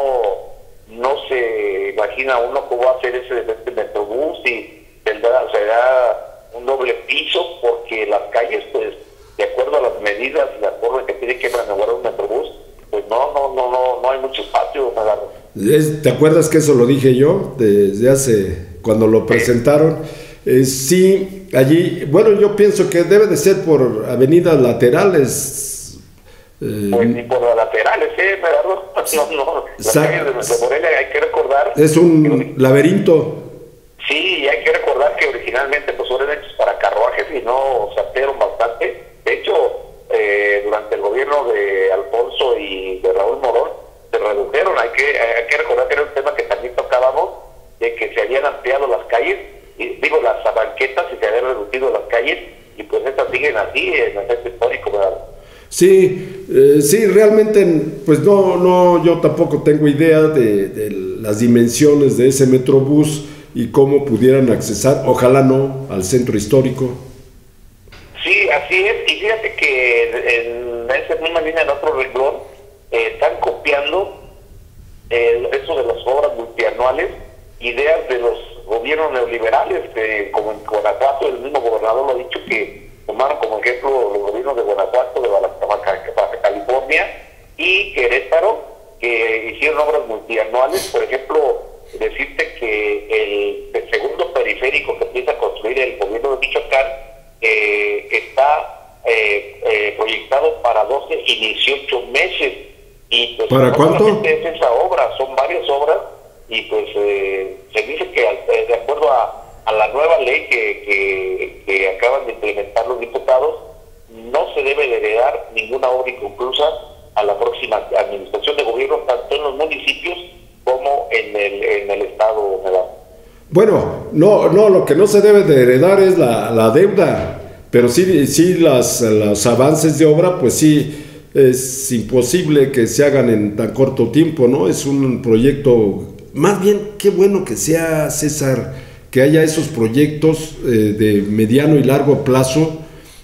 no se imagina uno cómo va a hacer ese, ese metrobús, y tendrá, será un doble piso, porque las calles, pues de acuerdo a las medidas y la forma que tiene que maniobrar un metrobús, pues no no no no no hay mucho espacio, ¿verdad? ¿Te acuerdas que eso lo dije yo desde hace, cuando lo presentaron? Eh, sí, allí, bueno, yo pienso que debe de ser por avenidas laterales. Eh, pues ni por las laterales, ¿eh? No, no, las calles de, de Morelia, hay que recordar. Es un que, laberinto. Sí, y hay que recordar que originalmente pues fueron hechos para carruajes y no se ampliaron bastante. De hecho, eh, durante el gobierno de Alfonso y de Raúl Morón, se redujeron. Hay que, hay que recordar que era un tema que también tocábamos, de que se habían ampliado las calles, y, digo, las banquetas, y se habían reducido las calles, y pues estas siguen así en el centro histórico, ¿verdad? Sí, eh, sí, realmente, pues no, no, yo tampoco tengo idea de, de las dimensiones de ese metrobús y cómo pudieran accesar, ojalá no, al centro histórico. Sí, así es, y fíjate que en esa misma línea, en otro renglón, Eh, están copiando eh, eso de las obras multianuales, ideas de los gobiernos neoliberales, eh, como en Guanajuato, el mismo gobernador lo ha dicho, que tomaron como ejemplo los gobiernos de Guanajuato, de Baja, Baja California y Querétaro, que hicieron obras multianuales. Por ejemplo, decirte que el, el segundo periférico que empieza a construir el gobierno de Michoacán eh, está eh, eh, proyectado para doce y dieciocho meses. Y pues, ¿Para no cuánto? solamente es esa obra, son varias obras, y pues eh, se dice que eh, de acuerdo a, a la nueva ley que, que, que acaban de implementar los diputados, no se debe de heredar ninguna obra inconclusa a la próxima administración de gobierno, tanto en los municipios como en el, en el estado. ¿Verdad? Bueno, no, no, lo que no se debe de heredar es la, la deuda, pero sí, sí las, los avances de obra, pues sí, es imposible que se hagan en tan corto tiempo, ¿no? Es un proyecto, más bien, qué bueno que sea, César, que haya esos proyectos eh, de mediano y largo plazo,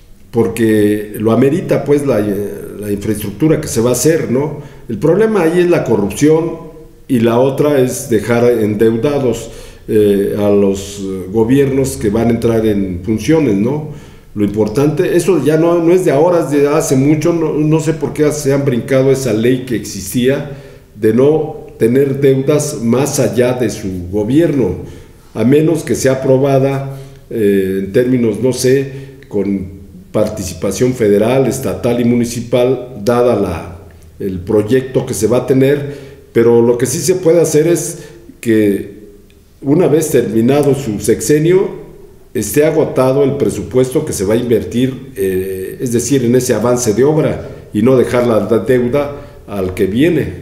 porque lo amerita, pues, la, la infraestructura que se va a hacer, ¿no? El problema ahí es la corrupción, y la otra es dejar endeudados eh, a los gobiernos que van a entrar en funciones, ¿no? Lo importante, eso ya no, no es de ahora, es de hace mucho, no, no sé por qué se han brincado esa ley que existía de no tener deudas más allá de su gobierno, a menos que sea aprobada eh, en términos, no sé, con participación federal, estatal y municipal, dada la, el proyecto que se va a tener. Pero lo que sí se puede hacer es que una vez terminado su sexenio esté agotado el presupuesto que se va a invertir, eh, es decir, en ese avance de obra, y no dejar la deuda al que viene.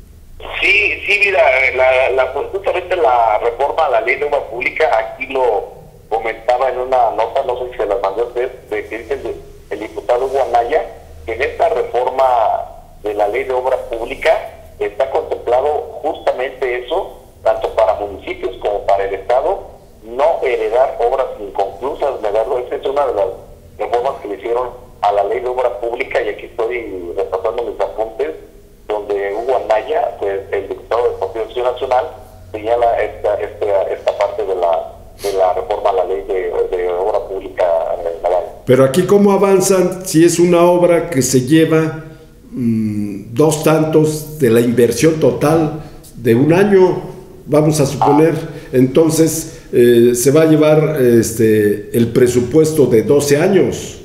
Sí, sí, mira, la, la, justamente la reforma a la ley de obra pública, aquí lo comentaba en una nota, no sé si se la mandó a usted, de que dice el, el diputado Hugo Anaya, que en esta reforma de la ley de obra pública está contemplado justamente eso, tanto para municipios como para el Estado, no heredar obras inconclusas, negarlo. Esa es una de las reformas que le hicieron a la ley de obra pública, y aquí estoy repasando mis apuntes, donde Hugo Anaya, pues, el diputado del Partido Acción Nacional, señala esta, esta, esta parte de la, de la reforma a la ley de, de obra pública naval. Pero aquí, ¿cómo avanzan si es una obra que se lleva mmm, dos tantos de la inversión total de un año, vamos a suponer? Ah. Entonces eh, se va a llevar este, el presupuesto de doce años.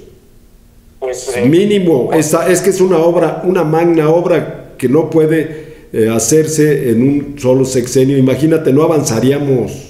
Pues, eh, mínimo. Esa, es que es una obra, una magna obra que no puede eh, hacerse en un solo sexenio. Imagínate, no avanzaríamos.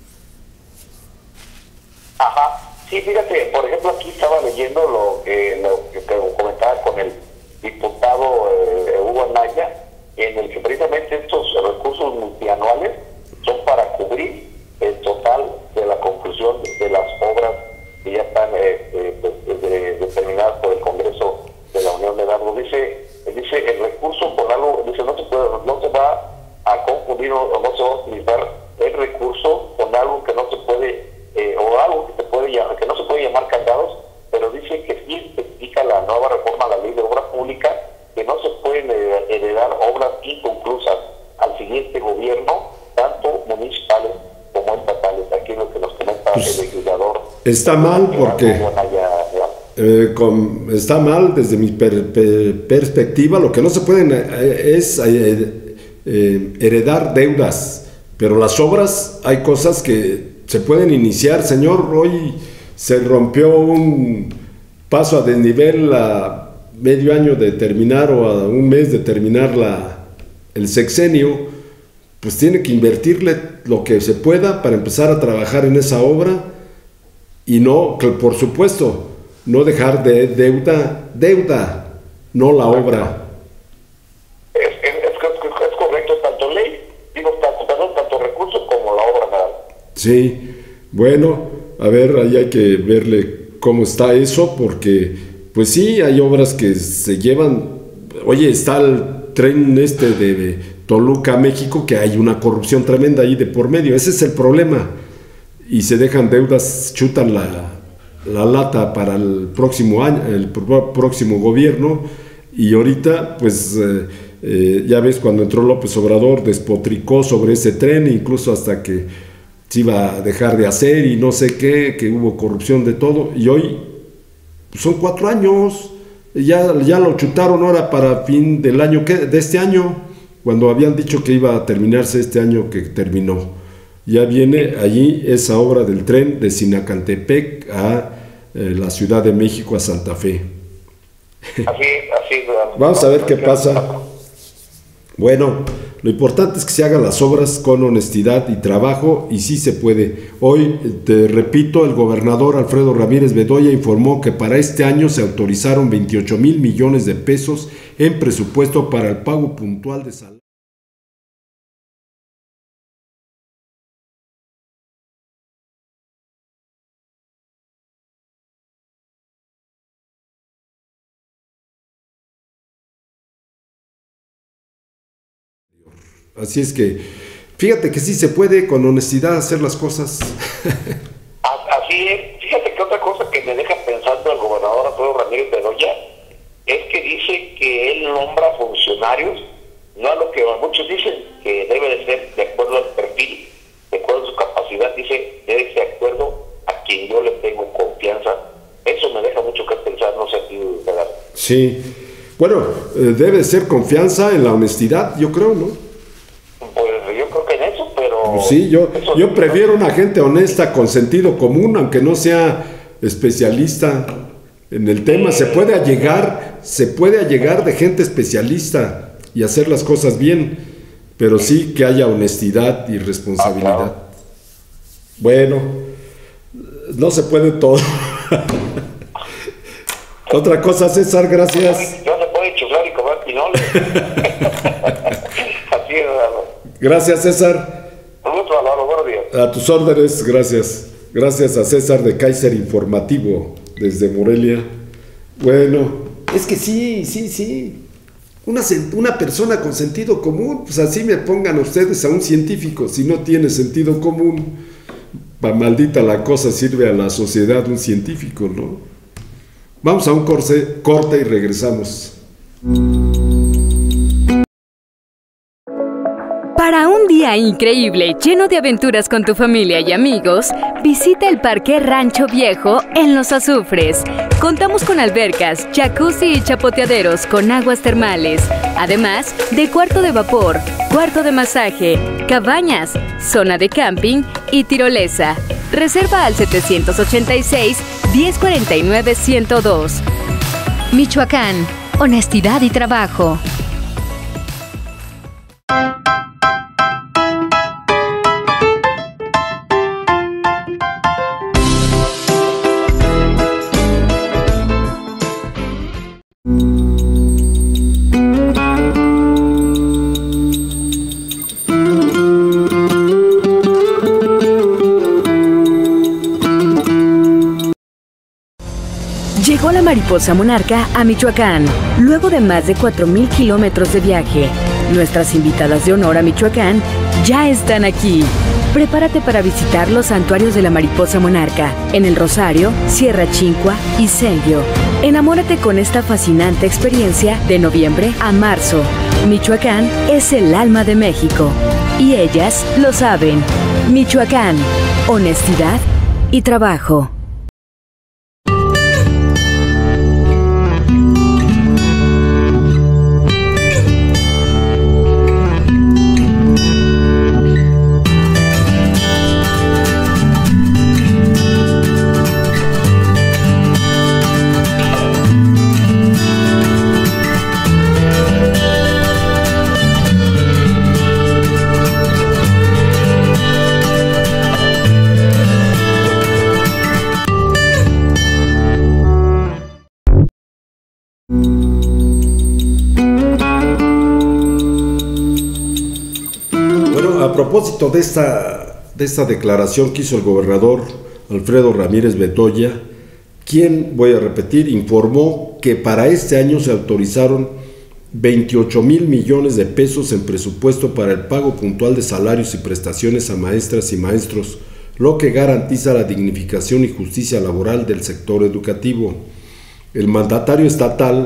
Ajá. Sí, fíjate, por ejemplo, aquí estaba leyendo lo que, lo que te comentaba con el diputado eh, Hugo Anaya, en el que precisamente estos recursos multianuales son para cubrir el total de la conclusión de las obras que ya están eh, eh, de, de, determinadas por el Congreso de la Unión de Hidalgo. Dice, dice el recurso con algo, dice, no se puede, no se va a confundir o no se va a utilizar el recurso con algo que no se puede, eh, o algo que se puede llamar, que no se puede llamar candados, pero dice que sí especifica la nueva reforma a la ley de obra pública que no se pueden heredar obras inconclusas al siguiente gobierno, tanto municipales como estatales. Aquí es lo que nos comenta pues, el legislador. Está mal porque eh, con, está mal desde mi per, per, perspectiva. Lo que no se pueden eh, es eh, eh, heredar deudas, pero las obras, hay cosas que se pueden iniciar. Señor, hoy se rompió un paso a desnivel a medio año de terminar o a un mes de terminar la, el sexenio, pues tiene que invertirle lo que se pueda para empezar a trabajar en esa obra, y no, que por supuesto, no dejar de deuda, deuda, no la obra. Es, es, es, es correcto, tanto ley, digo, tanto, perdón, tanto recursos como la obra nada. Sí, bueno, a ver, ahí hay que verle cómo está eso, porque pues sí, hay obras que se llevan. Oye, está el tren este de Toluca a México, que hay una corrupción tremenda ahí de por medio. Ese es el problema. Y se dejan deudas, chutan la, la lata para el próximo año, el próximo gobierno. Y ahorita, pues, eh, eh, ya ves, cuando entró López Obrador despotricó sobre ese tren, incluso hasta que se iba a dejar de hacer y no sé qué, que hubo corrupción de todo, y hoy son cuatro años, ya, ya lo chutaron ahora para fin del año, ¿qué? De este año, cuando habían dicho que iba a terminarse este año que terminó. Ya viene allí esa obra del tren de Sinacantepec a eh, la Ciudad de México, a Santa Fe. Así, así. Vamos a ver qué pasa. Bueno, lo importante es que se hagan las obras con honestidad y trabajo, y sí se puede. Hoy, te repito, el gobernador Alfredo Ramírez Bedoya informó que para este año se autorizaron veintiocho mil millones de pesos en presupuesto para el pago puntual de salarios. Así es que, fíjate que sí se puede con honestidad hacer las cosas. Así es. Fíjate que otra cosa que me deja pensando el gobernador Alfredo Ramírez Bedoya es que dice que él nombra funcionarios, no a lo que muchos dicen, que debe de ser de acuerdo al perfil, de acuerdo a su capacidad, dice, debe ser de acuerdo a quien yo le tengo confianza. Eso me deja mucho que pensar, no sé a ti, ¿verdad? Sí. Bueno, eh, debe ser confianza en la honestidad, yo creo, ¿no? Pues yo creo que en eso, pero... Pues sí, yo, eso, yo prefiero una gente honesta con sentido común, aunque no sea especialista en el tema. Se puede allegar, se puede allegar de gente especialista y hacer las cosas bien, pero sí que haya honestidad y responsabilidad. Ah, claro. Bueno, no se puede todo. Otra cosa, César, gracias. No se puede chuflar y comer pinoles. Así es, hermano. Gracias, César. Mucho, Álvaro, buenos días. A tus órdenes, gracias. Gracias a César de Kaiser Informativo, desde Morelia. Bueno, es que sí, sí, sí. Una, una persona con sentido común, pues así me pongan ustedes a un científico. Si no tiene sentido común, pa maldita la cosa, sirve a la sociedad un científico, ¿no? Vamos a un corte, corte y regresamos. Para un día increíble, lleno de aventuras con tu familia y amigos, visita el Parque Rancho Viejo en Los Azufres. Contamos con albercas, jacuzzi y chapoteaderos con aguas termales, además de cuarto de vapor, cuarto de masaje, cabañas, zona de camping y tirolesa. Reserva al setecientos ochenta y seis, diez cuarenta y nueve, ciento dos. Michoacán, honestidad y trabajo. Llegó la mariposa monarca a Michoacán, luego de más de cuatro mil kilómetros de viaje. Nuestras invitadas de honor a Michoacán ya están aquí. Prepárate para visitar los santuarios de la mariposa monarca en El Rosario, Sierra Chincua y Celio. Enamórate con esta fascinante experiencia de noviembre a marzo. Michoacán es el alma de México y ellas lo saben. Michoacán, honestidad y trabajo. A propósito de esta, de esta declaración que hizo el gobernador Alfredo Ramírez Bedoya, quien, voy a repetir, informó que para este año se autorizaron veintiocho mil millones de pesos en presupuesto para el pago puntual de salarios y prestaciones a maestras y maestros, lo que garantiza la dignificación y justicia laboral del sector educativo. El mandatario estatal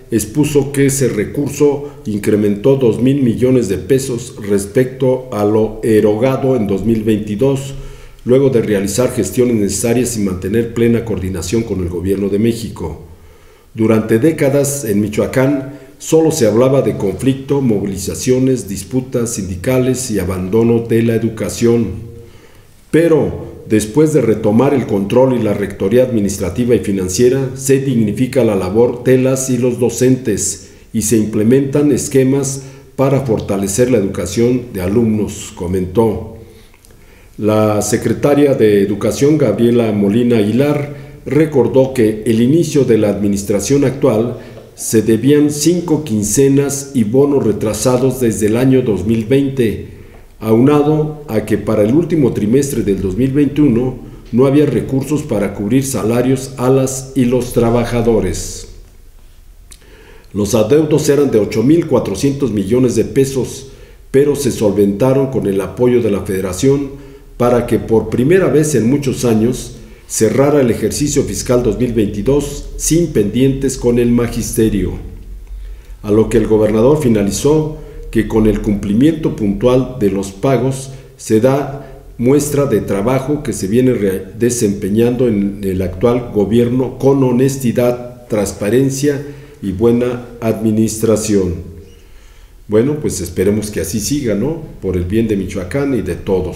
expuso que ese recurso incrementó dos mil millones de pesos respecto a lo erogado en dos mil veintidós, luego de realizar gestiones necesarias y mantener plena coordinación con el gobierno de México. Durante décadas en Michoacán solo se hablaba de conflicto, movilizaciones, disputas sindicales y abandono de la educación. Pero después de retomar el control y la rectoría administrativa y financiera, se dignifica la labor de las y los docentes y se implementan esquemas para fortalecer la educación de alumnos, comentó. La secretaria de Educación, Gabriela Molina Aguilar, recordó que el inicio de la administración actual se debían cinco quincenas y bonos retrasados desde el año dos mil veinte, aunado a que para el último trimestre del dos mil veintiuno no había recursos para cubrir salarios a las y los trabajadores. Los adeudos eran de ocho mil cuatrocientos millones de pesos, pero se solventaron con el apoyo de la Federación para que por primera vez en muchos años cerrara el ejercicio fiscal dos mil veintidós sin pendientes con el magisterio, a lo que el gobernador finalizó que con el cumplimiento puntual de los pagos se da muestra de trabajo que se viene desempeñando en el actual gobierno con honestidad, transparencia y buena administración. Bueno, pues esperemos que así siga, ¿no? Por el bien de Michoacán y de todos.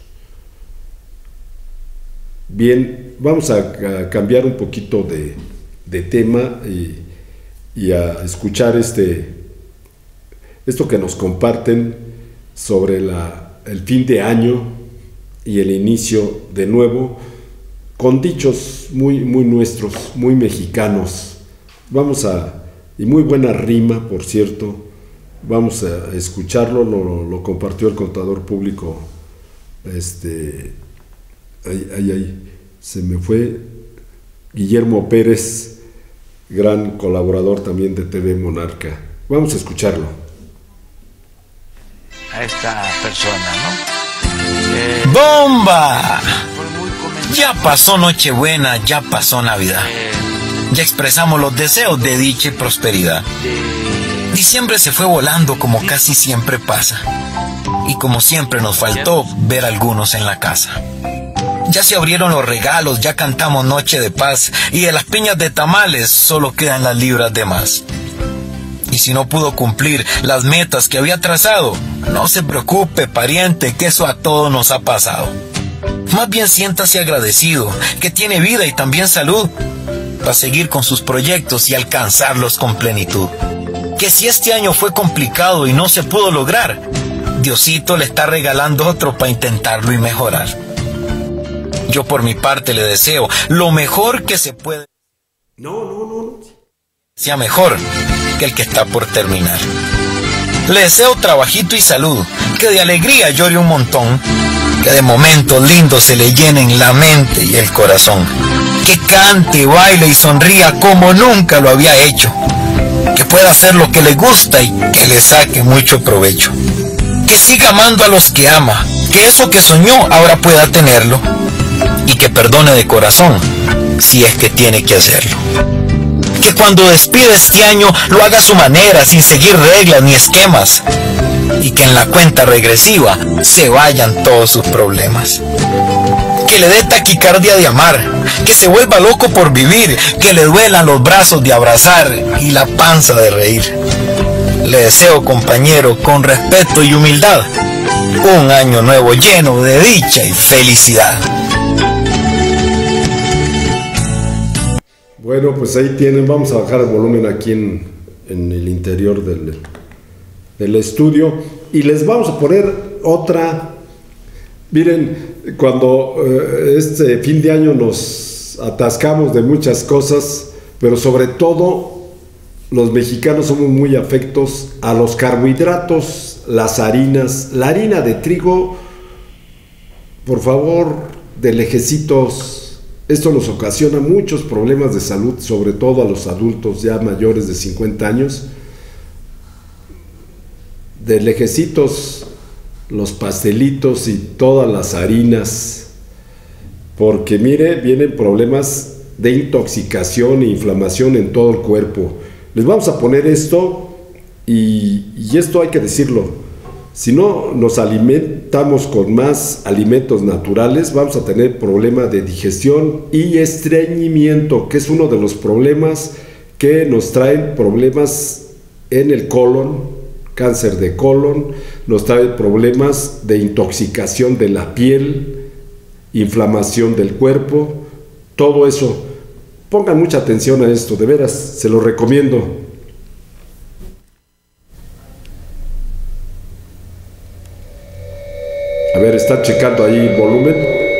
Bien, vamos a, a cambiar un poquito de, de tema y, y a escuchar este, esto que nos comparten sobre la, el fin de año y el inicio de nuevo, con dichos muy, muy nuestros, muy mexicanos. Vamos a, y muy buena rima, por cierto, vamos a escucharlo, lo, lo compartió el contador público, este... Ahí, ahí, ahí, se me fue Guillermo Pérez, gran colaborador también de T V Monarca. Vamos a escucharlo. A esta persona, ¿no? Eh, ¡Bomba! fue muy comentado. Ya pasó Nochebuena, ya pasó Navidad. Eh, Ya expresamos los deseos de dicha y prosperidad. de- Diciembre se fue volando como casi siempre pasa. Y como siempre nos faltó ver algunos en la casa. Ya se abrieron los regalos, ya cantamos Noche de Paz, y de las piñas de tamales solo quedan las libras de más. Y si no pudo cumplir las metas que había trazado, no se preocupe, pariente, que eso a todos nos ha pasado. Más bien siéntase agradecido, que tiene vida y también salud, para seguir con sus proyectos y alcanzarlos con plenitud. Que si este año fue complicado y no se pudo lograr, Diosito le está regalando otro para intentarlo y mejorar. Yo por mi parte le deseo lo mejor que se puede. No, no, no, no. Sea mejor que el que está por terminar. Le deseo trabajito y salud, que de alegría llore un montón, que de momentos lindos se le llenen la mente y el corazón, que cante, baile y sonría como nunca lo había hecho, que pueda hacer lo que le gusta y que le saque mucho provecho, que siga amando a los que ama, que eso que soñó ahora pueda tenerlo, y que perdone de corazón si es que tiene que hacerlo. Que cuando despide este año lo haga a su manera, sin seguir reglas ni esquemas, y que en la cuenta regresiva se vayan todos sus problemas. Que le dé taquicardia de amar, que se vuelva loco por vivir, que le duelan los brazos de abrazar y la panza de reír. Le deseo, compañero, con respeto y humildad, un año nuevo lleno de dicha y felicidad. Bueno, pues ahí tienen, vamos a bajar el volumen aquí en, en el interior del, del estudio y les vamos a poner otra. Miren, cuando eh, este fin de año nos atascamos de muchas cosas, pero sobre todo los mexicanos somos muy afectos a los carbohidratos, las harinas, la harina de trigo, por favor, de lejecitos. Esto nos ocasiona muchos problemas de salud, sobre todo a los adultos ya mayores de cincuenta años. De lejecitos, los pastelitos y todas las harinas, porque mire, vienen problemas de intoxicación e inflamación en todo el cuerpo. Les vamos a poner esto y, y esto hay que decirlo. Si no nos alimentamos con más alimentos naturales, vamos a tener problemas de digestión y estreñimiento, que es uno de los problemas que nos traen problemas en el colon, cáncer de colon, nos trae problemas de intoxicación de la piel, inflamación del cuerpo, todo eso. Pongan mucha atención a esto, de veras, se lo recomiendo. A ver, está checando ahí el volumen.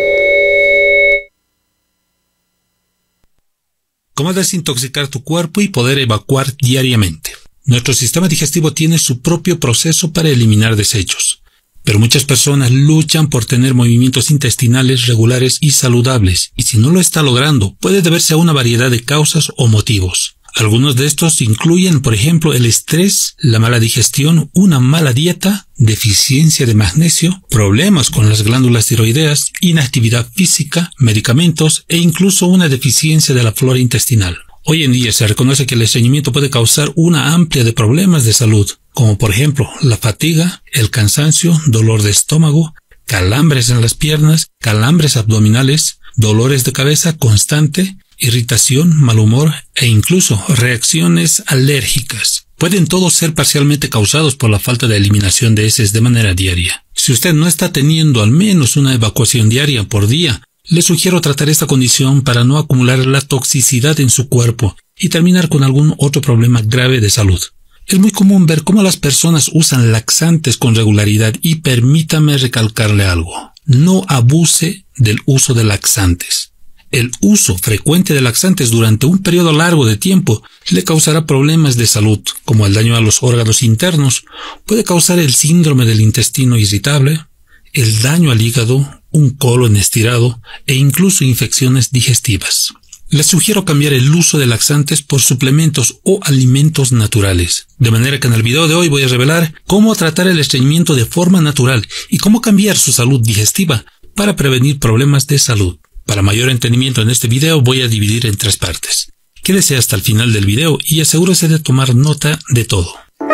¿Cómo desintoxicar tu cuerpo y poder evacuar diariamente? Nuestro sistema digestivo tiene su propio proceso para eliminar desechos, pero muchas personas luchan por tener movimientos intestinales regulares y saludables, y si no lo está logrando, puede deberse a una variedad de causas o motivos. Algunos de estos incluyen, por ejemplo, el estrés, la mala digestión, una mala dieta, deficiencia de magnesio, problemas con las glándulas tiroideas, inactividad física, medicamentos e incluso una deficiencia de la flora intestinal. Hoy en día se reconoce que el estreñimiento puede causar una amplia de problemas de salud, como por ejemplo la fatiga, el cansancio, dolor de estómago, calambres en las piernas, calambres abdominales, dolores de cabeza constante, irritación, mal humor e incluso reacciones alérgicas. Pueden todos ser parcialmente causados por la falta de eliminación de heces de manera diaria. Si usted no está teniendo al menos una evacuación diaria por día, le sugiero tratar esta condición para no acumular la toxicidad en su cuerpo y terminar con algún otro problema grave de salud. Es muy común ver cómo las personas usan laxantes con regularidad y permítame recalcarle algo. No abuse del uso de laxantes. El uso frecuente de laxantes durante un periodo largo de tiempo le causará problemas de salud, como el daño a los órganos internos, puede causar el síndrome del intestino irritable, el daño al hígado, un colon estirado e incluso infecciones digestivas. Les sugiero cambiar el uso de laxantes por suplementos o alimentos naturales. De manera que en el video de hoy voy a revelar cómo tratar el estreñimiento de forma natural y cómo cambiar su salud digestiva para prevenir problemas de salud. Para mayor entendimiento en este video voy a dividir en tres partes. Quédese hasta el final del video y asegúrese de tomar nota de todo.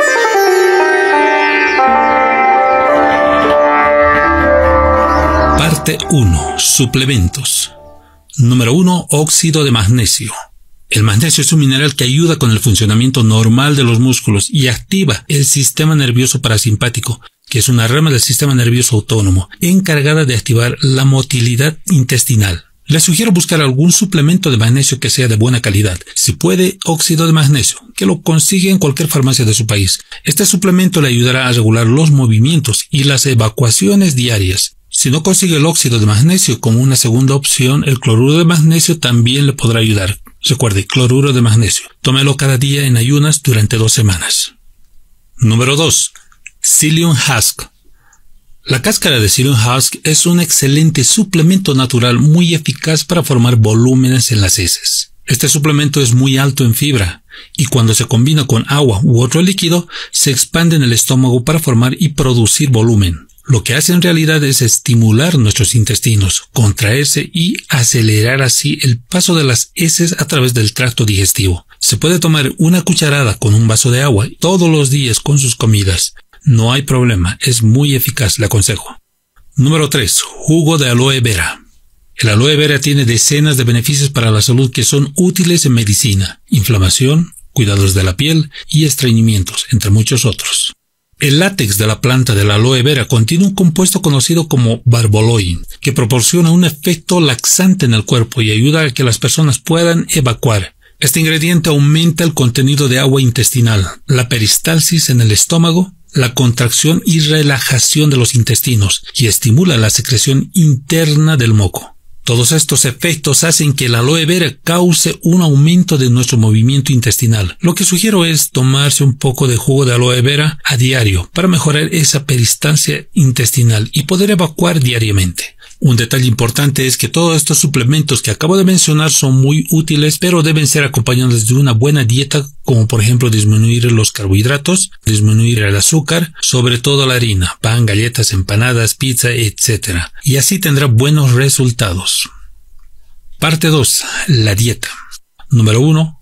Parte uno. Suplementos. Número uno. Óxido de magnesio. El magnesio es un mineral que ayuda con el funcionamiento normal de los músculos y activa el sistema nervioso parasimpático, que es una rama del sistema nervioso autónomo, encargada de activar la motilidad intestinal. Les sugiero buscar algún suplemento de magnesio que sea de buena calidad. Si puede, óxido de magnesio, que lo consigue en cualquier farmacia de su país. Este suplemento le ayudará a regular los movimientos y las evacuaciones diarias. Si no consigue el óxido de magnesio como una segunda opción, el cloruro de magnesio también le podrá ayudar. Recuerde, cloruro de magnesio. Tómelo cada día en ayunas durante dos semanas. Número dos. Psyllium husk. La cáscara de Psyllium husk es un excelente suplemento natural muy eficaz para formar volúmenes en las heces. Este suplemento es muy alto en fibra y cuando se combina con agua u otro líquido, se expande en el estómago para formar y producir volumen. Lo que hace en realidad es estimular nuestros intestinos, contraerse y acelerar así el paso de las heces a través del tracto digestivo. Se puede tomar una cucharada con un vaso de agua todos los días con sus comidas. No hay problema, es muy eficaz, le aconsejo. Número tres. Jugo de aloe vera. El aloe vera tiene decenas de beneficios para la salud que son útiles en medicina, inflamación, cuidados de la piel y estreñimientos, entre muchos otros. El látex de la planta de la aloe vera contiene un compuesto conocido como barboloin, que proporciona un efecto laxante en el cuerpo y ayuda a que las personas puedan evacuar. Este ingrediente aumenta el contenido de agua intestinal, la peristalsis en el estómago, la contracción y relajación de los intestinos y estimula la secreción interna del moco. Todos estos efectos hacen que el aloe vera cause un aumento de nuestro movimiento intestinal. Lo que sugiero es tomarse un poco de jugo de aloe vera a diario para mejorar esa peristalsia intestinal y poder evacuar diariamente. Un detalle importante es que todos estos suplementos que acabo de mencionar son muy útiles, pero deben ser acompañados de una buena dieta, como por ejemplo disminuir los carbohidratos, disminuir el azúcar, sobre todo la harina, pan, galletas, empanadas, pizza, etcétera. Y así tendrá buenos resultados. Parte dos. La dieta. Número uno.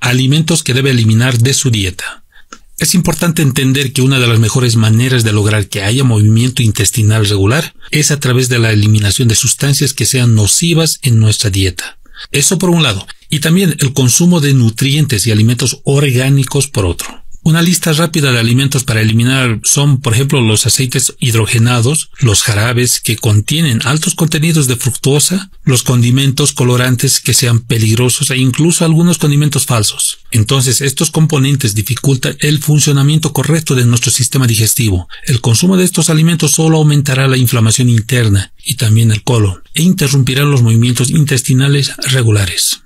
alimentos que debe eliminar de su dieta. Es importante entender que una de las mejores maneras de lograr que haya movimiento intestinal regular es a través de la eliminación de sustancias que sean nocivas en nuestra dieta. Eso por un lado, y también el consumo de nutrientes y alimentos orgánicos por otro. Una lista rápida de alimentos para eliminar son, por ejemplo, los aceites hidrogenados, los jarabes que contienen altos contenidos de fructosa, los condimentos colorantes que sean peligrosos e incluso algunos condimentos falsos. Entonces, estos componentes dificultan el funcionamiento correcto de nuestro sistema digestivo. El consumo de estos alimentos solo aumentará la inflamación interna y también el colon e interrumpirá los movimientos intestinales regulares.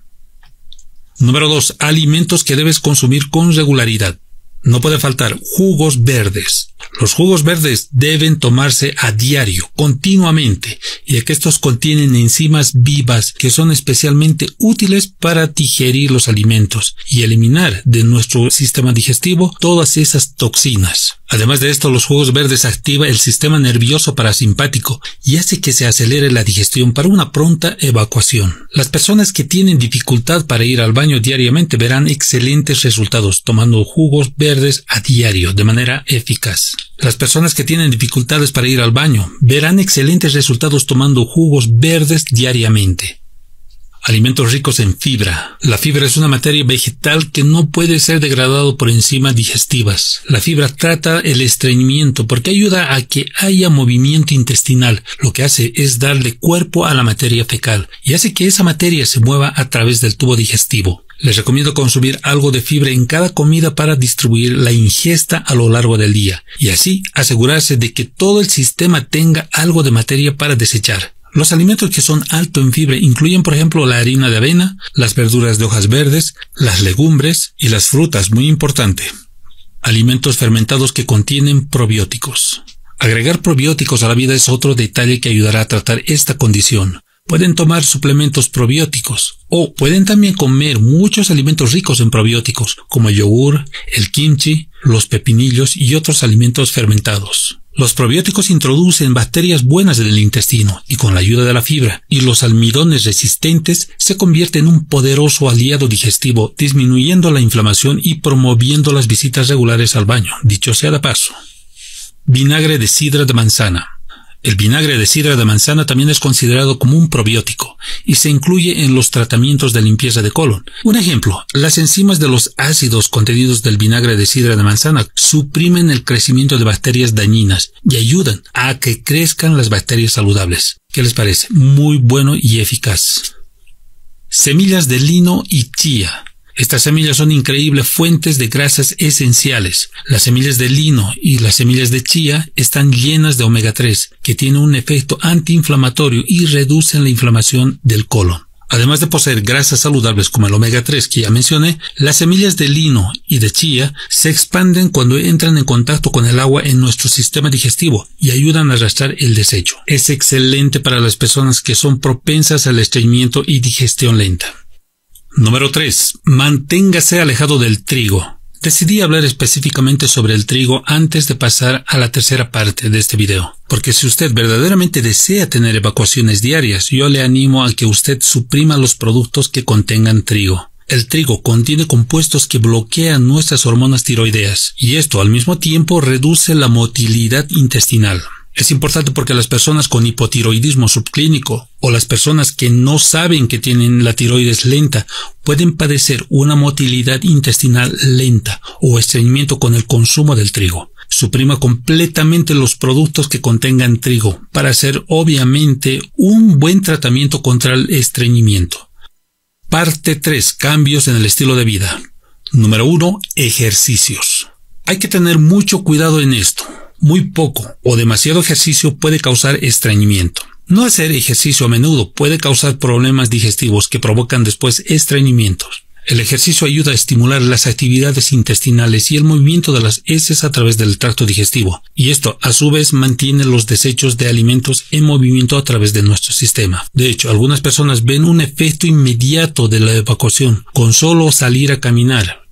Número dos. Alimentos que debes consumir con regularidad. No puede faltar jugos verdes. Los jugos verdes deben tomarse a diario, continuamente, ya que estos contienen enzimas vivas que son especialmente útiles para digerir los alimentos y eliminar de nuestro sistema digestivo todas esas toxinas. Además de esto, los jugos verdes activan el sistema nervioso parasimpático y hace que se acelere la digestión para una pronta evacuación. Las personas que tienen dificultad para ir al baño diariamente verán excelentes resultados tomando jugos verdes a diario de manera eficaz. Las personas que tienen dificultades para ir al baño verán excelentes resultados tomando jugos verdes diariamente. Alimentos ricos en fibra. La fibra es una materia vegetal que no puede ser degradado por enzimas digestivas. La fibra trata el estreñimiento porque ayuda a que haya movimiento intestinal. Lo que hace es darle cuerpo a la materia fecal y hace que esa materia se mueva a través del tubo digestivo. Les recomiendo consumir algo de fibra en cada comida para distribuir la ingesta a lo largo del día y así asegurarse de que todo el sistema tenga algo de materia para desechar. Los alimentos que son altos en fibra incluyen, por ejemplo, la harina de avena, las verduras de hojas verdes, las legumbres y las frutas, muy importante. Alimentos fermentados que contienen probióticos. Agregar probióticos a la vida es otro detalle que ayudará a tratar esta condición. Pueden tomar suplementos probióticos o pueden también comer muchos alimentos ricos en probióticos como el yogur, el kimchi, los pepinillos y otros alimentos fermentados. Los probióticos introducen bacterias buenas en el intestino y con la ayuda de la fibra y los almidones resistentes se convierten en un poderoso aliado digestivo, disminuyendo la inflamación y promoviendo las visitas regulares al baño, dicho sea de paso. Vinagre de sidra de manzana. El vinagre de sidra de manzana también es considerado como un probiótico y se incluye en los tratamientos de limpieza de colon. Un ejemplo, las enzimas de los ácidos contenidos del vinagre de sidra de manzana suprimen el crecimiento de bacterias dañinas y ayudan a que crezcan las bacterias saludables. ¿Qué les parece? Muy bueno y eficaz. Semillas de lino y chía. Estas semillas son increíbles fuentes de grasas esenciales. Las semillas de lino y las semillas de chía están llenas de omega tres, que tiene un efecto antiinflamatorio y reducen la inflamación del colon. Además de poseer grasas saludables como el omega tres que ya mencioné, las semillas de lino y de chía se expanden cuando entran en contacto con el agua en nuestro sistema digestivo y ayudan a arrastrar el desecho. Es excelente para las personas que son propensas al estreñimiento y digestión lenta. Número tres. Manténgase alejado del trigo. Decidí hablar específicamente sobre el trigo antes de pasar a la tercera parte de este video, porque si usted verdaderamente desea tener evacuaciones diarias, yo le animo a que usted suprima los productos que contengan trigo. El trigo contiene compuestos que bloquean nuestras hormonas tiroideas, y esto al mismo tiempo reduce la motilidad intestinal. Es importante porque las personas con hipotiroidismo subclínico o las personas que no saben que tienen la tiroides lenta pueden padecer una motilidad intestinal lenta o estreñimiento con el consumo del trigo. Suprima completamente los productos que contengan trigo para hacer obviamente un buen tratamiento contra el estreñimiento. Parte tres. Cambios en el estilo de vida. Número uno. Ejercicios. Hay que tener mucho cuidado en esto. Muy poco o demasiado ejercicio puede causar estreñimiento. No hacer ejercicio a menudo puede causar problemas digestivos que provocan después estreñimientos. El ejercicio ayuda a estimular las actividades intestinales y el movimiento de las heces a través del tracto digestivo, y esto a su vez mantiene los desechos de alimentos en movimiento a través de nuestro sistema. De hecho, algunas personas ven un efecto inmediato de la evacuación con solo salir a caminar.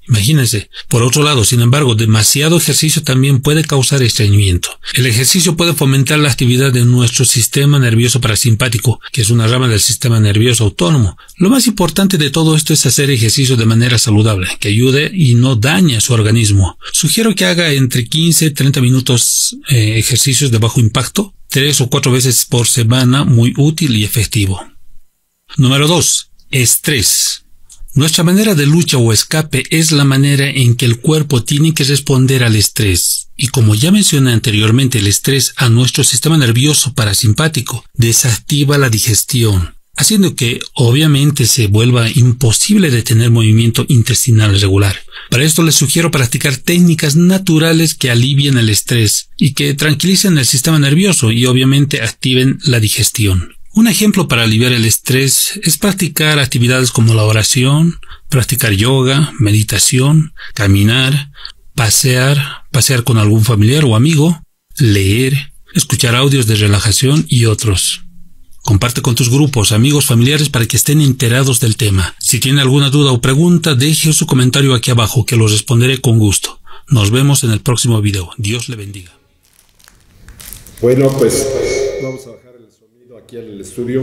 Imagínense. Por otro lado, sin embargo, demasiado ejercicio también puede causar estreñimiento. El ejercicio puede fomentar la actividad de nuestro sistema nervioso parasimpático, que es una rama del sistema nervioso autónomo. Lo más importante de todo esto es hacer ejercicio de manera saludable, que ayude y no dañe a su organismo. Sugiero que haga entre quince y treinta minutos eh, ejercicios de bajo impacto, tres o cuatro veces por semana, muy útil y efectivo. Número dos. Estrés. Nuestra manera de lucha o escape es la manera en que el cuerpo tiene que responder al estrés. Y como ya mencioné anteriormente, el estrés a nuestro sistema nervioso parasimpático desactiva la digestión, haciendo que obviamente se vuelva imposible de tener movimiento intestinal regular. Para esto les sugiero practicar técnicas naturales que alivien el estrés y que tranquilicen el sistema nervioso y obviamente activen la digestión. Un ejemplo para aliviar el estrés es practicar actividades como la oración, practicar yoga, meditación, caminar, pasear, pasear con algún familiar o amigo, leer, escuchar audios de relajación y otros. Comparte con tus grupos, amigos, familiares para que estén enterados del tema. Si tiene alguna duda o pregunta, deje su comentario aquí abajo que lo responderé con gusto. Nos vemos en el próximo video. Dios le bendiga. Bueno, pues vamos a bajar el sonido aquí en el estudio.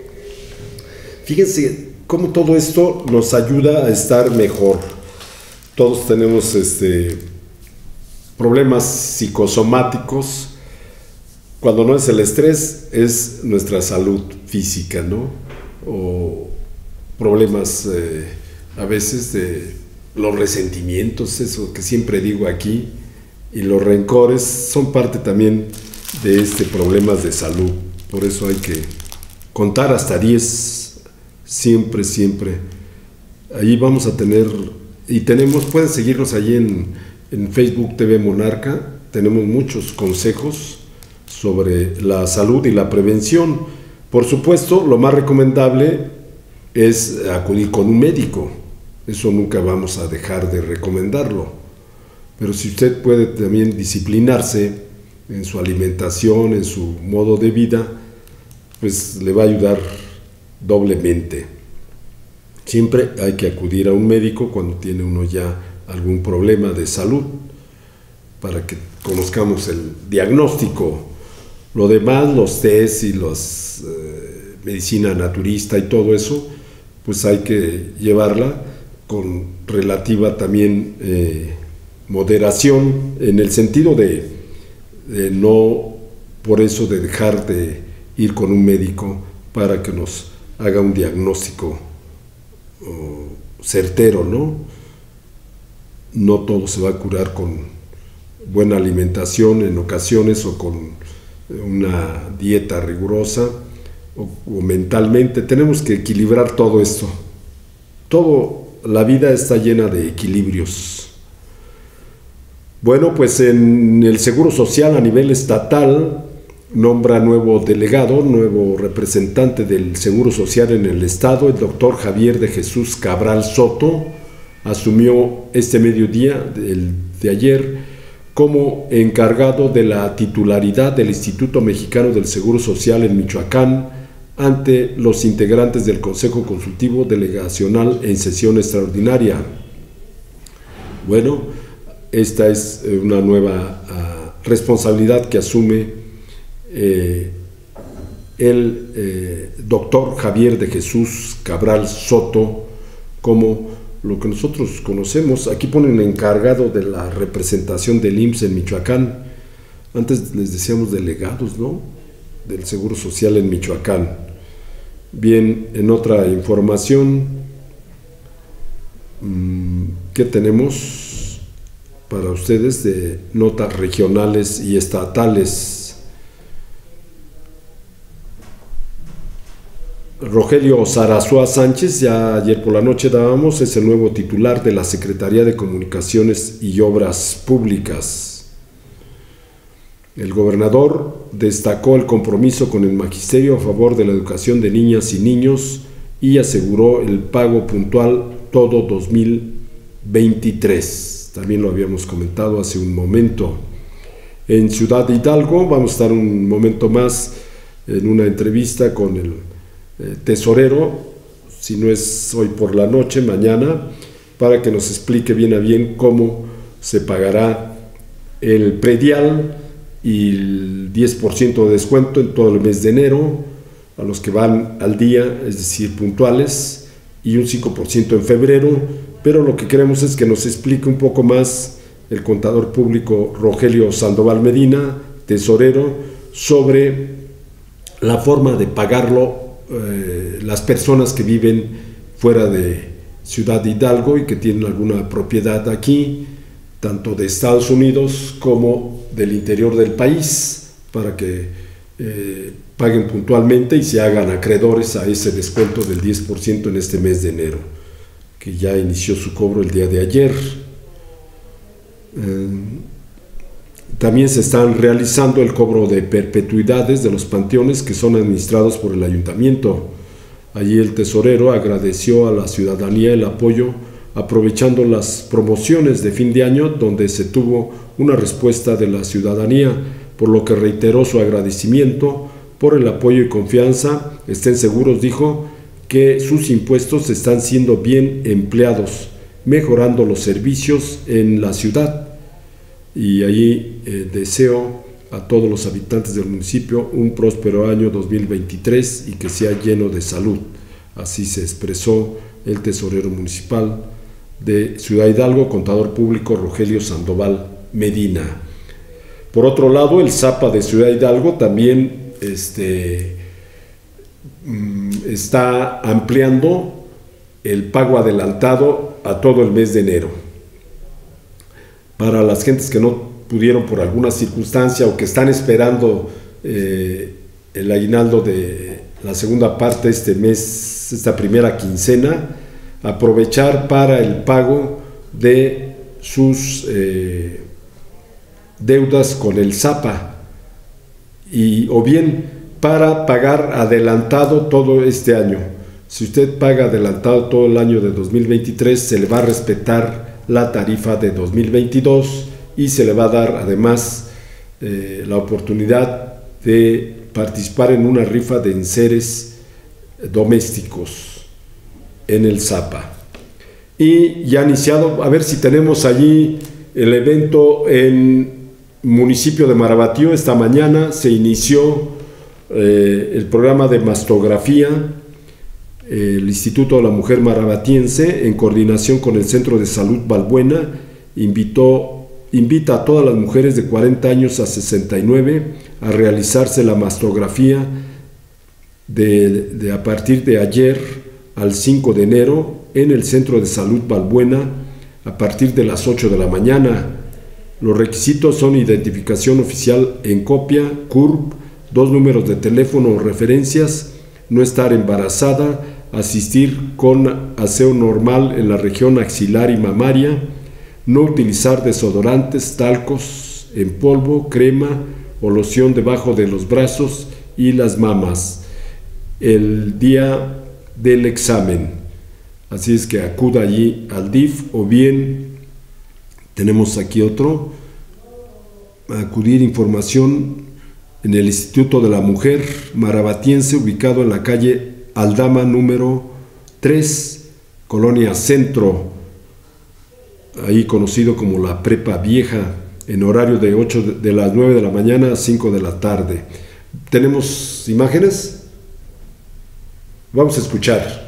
Fíjense cómo todo esto nos ayuda a estar mejor. Todos tenemos este, problemas psicosomáticos. Cuando no es el estrés, es nuestra salud física, ¿no? O problemas eh, a veces de los resentimientos, eso que siempre digo aquí, y los rencores son parte también de este problemas de salud. Por eso hay que contar hasta diez, siempre, siempre. Ahí vamos a tener, y tenemos, pueden seguirnos allí en, en Facebook T V Monarca, tenemos muchos consejos sobre la salud y la prevención. Por supuesto, lo más recomendable es acudir con un médico. Eso nunca vamos a dejar de recomendarlo. Pero si usted puede también disciplinarse en su alimentación, en su modo de vida, pues le va a ayudar doblemente. Siempre hay que acudir a un médico cuando tiene uno ya algún problema de salud, para que conozcamos el diagnóstico. Lo demás, los test y la eh, medicina naturista y todo eso, pues hay que llevarla con relativa también eh, moderación, en el sentido de, de no, por eso de dejar de ir con un médico para que nos haga un diagnóstico oh, certero, ¿no? No todo se va a curar con buena alimentación en ocasiones o con una dieta rigurosa o, o mentalmente. Tenemos que equilibrar todo esto. Todo, la vida está llena de equilibrios. Bueno, pues en el Seguro Social a nivel estatal nombra nuevo delegado, nuevo representante del Seguro Social en el estado, el doctor Javier de Jesús Cabral Soto. Asumió este mediodía del, de ayer como encargado de la titularidad del Instituto Mexicano del Seguro Social en Michoacán ante los integrantes del Consejo Consultivo Delegacional en sesión extraordinaria. Bueno, esta es una nueva uh, responsabilidad que asume eh, el eh, doctor Javier de Jesús Cabral Soto como lo que nosotros conocemos. Aquí ponen encargado de la representación del I M S S en Michoacán. Antes les decíamos delegados, ¿no?, del Seguro Social en Michoacán. Bien, en otra información, ¿qué tenemos para ustedes de notas regionales y estatales? Rogelio Sarasúa Sánchez, ya ayer por la noche dábamos, es el nuevo titular de la Secretaría de Comunicaciones y Obras Públicas. El gobernador destacó el compromiso con el magisterio a favor de la educación de niñas y niños y aseguró el pago puntual todo dos mil veintitrés. También lo habíamos comentado hace un momento. En Ciudad de Hidalgo vamos a estar un momento más en una entrevista con el tesorero, si no es hoy por la noche, mañana, para que nos explique bien a bien cómo se pagará el predial y el diez por ciento de descuento en todo el mes de enero a los que van al día, es decir, puntuales, y un cinco por ciento en febrero. Pero lo que queremos es que nos explique un poco más el contador público Rogelio Sandoval Medina, tesorero, sobre la forma de pagarlo eh, las personas que viven fuera de Ciudad Hidalgo y que tienen alguna propiedad aquí, tanto de Estados Unidos como del interior del país, para que eh, paguen puntualmente y se hagan acreedores a ese descuento del diez por ciento en este mes de enero, que ya inició su cobro el día de ayer. Eh, también se están realizando el cobro de perpetuidades de los panteones que son administrados por el ayuntamiento. Allí el tesorero agradeció a la ciudadanía el apoyo, aprovechando las promociones de fin de año donde se tuvo una respuesta de la ciudadanía, por lo que reiteró su agradecimiento por el apoyo y confianza. Estén seguros, dijo, que sus impuestos están siendo bien empleados, mejorando los servicios en la ciudad. Y allí eh, deseo a todos los habitantes del municipio un próspero año dos mil veintitrés y que sea lleno de salud. Así se expresó el tesorero municipal de Ciudad Hidalgo, contador público Rogelio Sandoval Medina. Por otro lado, el ZAPA de Ciudad Hidalgo también este, está ampliando el pago adelantado a todo el mes de enero. Para las gentes que no pudieron por alguna circunstancia o que están esperando eh, el aguinaldo de la segunda parte de este mes, esta primera quincena, aprovechar para el pago de sus eh, deudas con el ZAPA, y, o bien para pagar adelantado todo este año. Si usted paga adelantado todo el año de dos mil veintitrés, se le va a respetar la tarifa de dos mil veintidós y se le va a dar además eh, la oportunidad de participar en una rifa de enseres domésticos en el ZAPA. Y ya ha iniciado, a ver si tenemos allí el evento en municipio de Marabatío. Esta mañana se inició eh, el programa de mastografía. El Instituto de la Mujer Marabatiense, en coordinación con el Centro de Salud Balbuena, invitó, invita a todas las mujeres de cuarenta años a sesenta y nueve a realizarse la mastografía de, de a partir de ayer al cinco de enero en el Centro de Salud Balbuena a partir de las ocho de la mañana. Los requisitos son identificación oficial en copia, C U R P, dos números de teléfono o referencias, no estar embarazada, asistir con aseo normal en la región axilar y mamaria, no utilizar desodorantes, talcos en polvo, crema o loción debajo de los brazos y las mamas el día del examen. Así es que acuda allí al D I F, o bien tenemos aquí otro, acudir información en el Instituto de la Mujer Marabatiense, ubicado en la calle Aldama número tres, Colonia Centro, ahí conocido como la Prepa Vieja, en horario de, ocho, de las nueve de la mañana a cinco de la tarde. ¿Tenemos imágenes? Vamos a escuchar.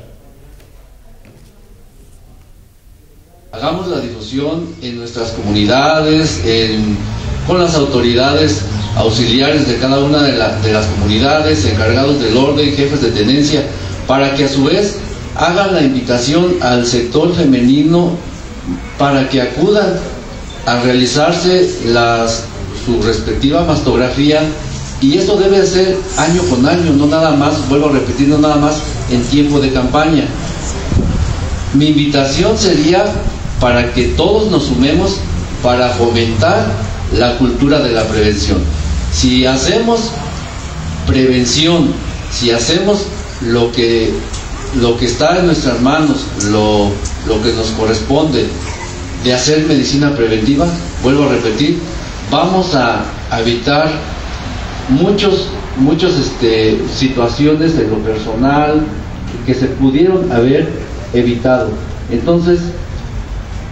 Hagamos la difusión en nuestras comunidades, en, con las autoridades auxiliares de cada una de, la, de las comunidades, encargados del orden, jefes de tenencia, para que a su vez hagan la invitación al sector femenino para que acudan a realizarse las, su respectiva mastografía, y esto debe de ser año con año, no nada más, vuelvo a repetir, no nada más en tiempo de campaña. Mi invitación sería para que todos nos sumemos para fomentar la cultura de la prevención. Si hacemos prevención, si hacemos lo que, lo que está en nuestras manos, lo, lo que nos corresponde de hacer medicina preventiva, vuelvo a repetir, vamos a, a evitar muchos, muchos este, situaciones en lo personal que se pudieron haber evitado. Entonces,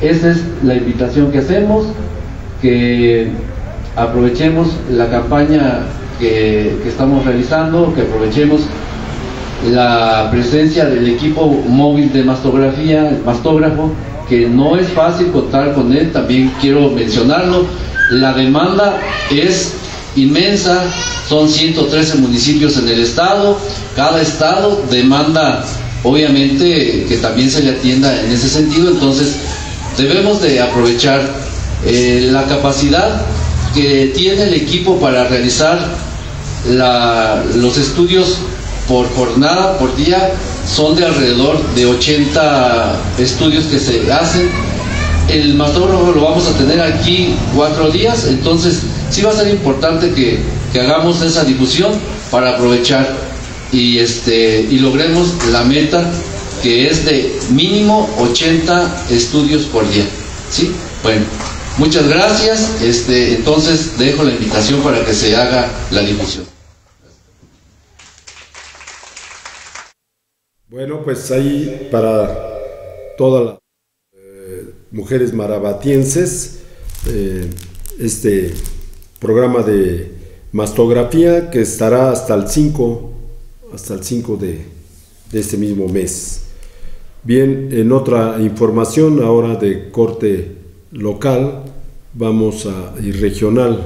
esa es la invitación que hacemos, que aprovechemos la campaña que, que estamos realizando, que aprovechemos la presencia del equipo móvil de mastografía, el mastógrafo, que no es fácil contar con él, también quiero mencionarlo. La demanda es inmensa, son ciento trece municipios en el estado, cada estado demanda obviamente que también se le atienda en ese sentido, entonces debemos de aprovechar eh, la capacidad que tiene el equipo para realizar la, los estudios por jornada, por día, son de alrededor de ochenta estudios que se hacen. El mastógrafo lo vamos a tener aquí cuatro días, entonces sí va a ser importante que, que hagamos esa difusión para aprovechar y, este, y logremos la meta que es de mínimo ochenta estudios por día, ¿sí? Bueno, muchas gracias, este, entonces dejo la invitación para que se haga la difusión. Bueno, pues ahí para todas las eh, mujeres marabatienses, eh, este programa de mastografía que estará hasta el cinco, hasta el cinco de, de este mismo mes. Bien, en otra información ahora de corte local, vamos a y regional,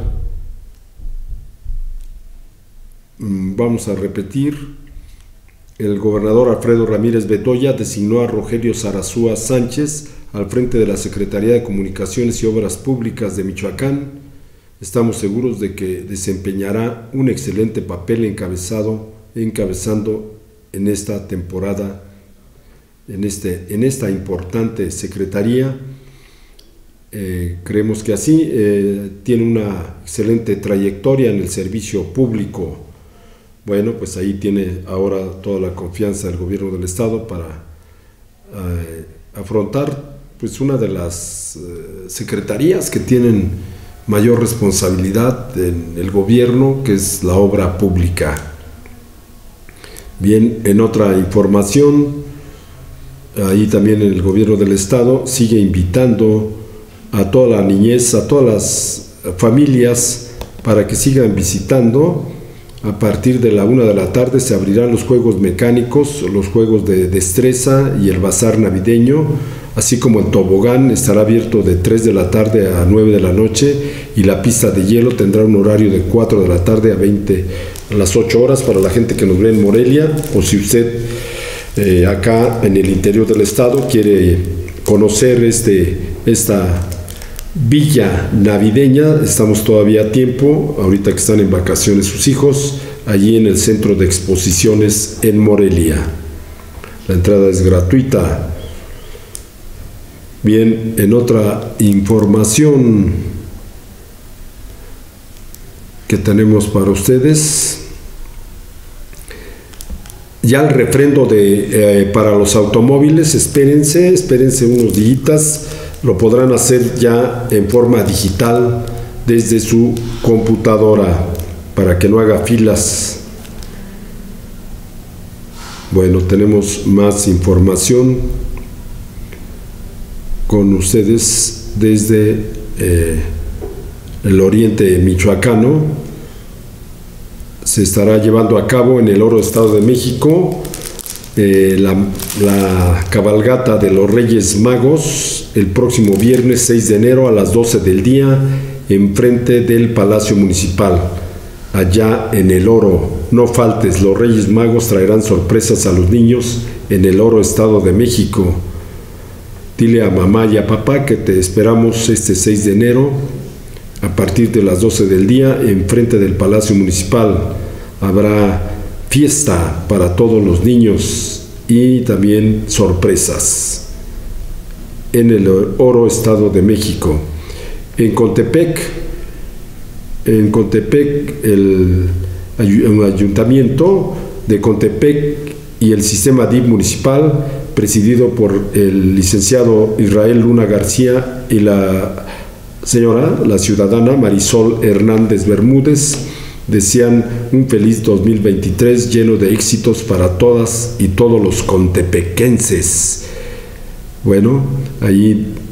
vamos a repetir. El gobernador Alfredo Ramírez Bedoya designó a Rogelio Zarazúa Sánchez al frente de la Secretaría de Comunicaciones y Obras Públicas de Michoacán. Estamos seguros de que desempeñará un excelente papel encabezado, encabezando en esta temporada, en, este, en esta importante secretaría. Eh, creemos que así eh, tiene una excelente trayectoria en el servicio público. Bueno, pues ahí tiene ahora toda la confianza del gobierno del estado para eh, afrontar pues una de las eh, secretarías que tienen mayor responsabilidad en el gobierno, que es la obra pública. Bien, en otra información, ahí también el gobierno del estado sigue invitando a toda la niñez, a todas las familias para que sigan visitando. A partir de la una de la tarde se abrirán los juegos mecánicos, los juegos de destreza y el bazar navideño, así como el tobogán estará abierto de tres de la tarde a nueve de la noche y la pista de hielo tendrá un horario de cuatro de la tarde a veinte a las ocho horas para la gente que nos ve en Morelia, o si usted eh, acá en el interior del estado quiere conocer este, esta villa navideña, estamos todavía a tiempo, ahorita que están en vacaciones sus hijos, allí en el centro de exposiciones en Morelia. La entrada es gratuita. Bien, en otra información que tenemos para ustedes, ya el refrendo de, eh, para los automóviles, espérense, espérense unos días. Lo podrán hacer ya en forma digital desde su computadora para que no haga filas. Bueno, tenemos más información con ustedes desde eh, el oriente michoacano. Se estará llevando a cabo en el Oro Estado de México Eh, la, la cabalgata de los Reyes Magos el próximo viernes seis de enero a las doce del día enfrente del Palacio Municipal, allá en el Oro. No faltes, los Reyes Magos traerán sorpresas a los niños en el Oro Estado de México. Dile a mamá y a papá que te esperamos este seis de enero a partir de las doce del día enfrente del Palacio Municipal. Habrá fiesta para todos los niños y también sorpresas en el Oro Estado de México. En Contepec, en Contepec el, el ayuntamiento de Contepec y el sistema D I F municipal, presidido por el licenciado Israel Luna García y la señora, la ciudadana Marisol Hernández Bermúdez, desean un feliz dos mil veintitrés lleno de éxitos para todas y todos los contepequenses. Bueno, ahí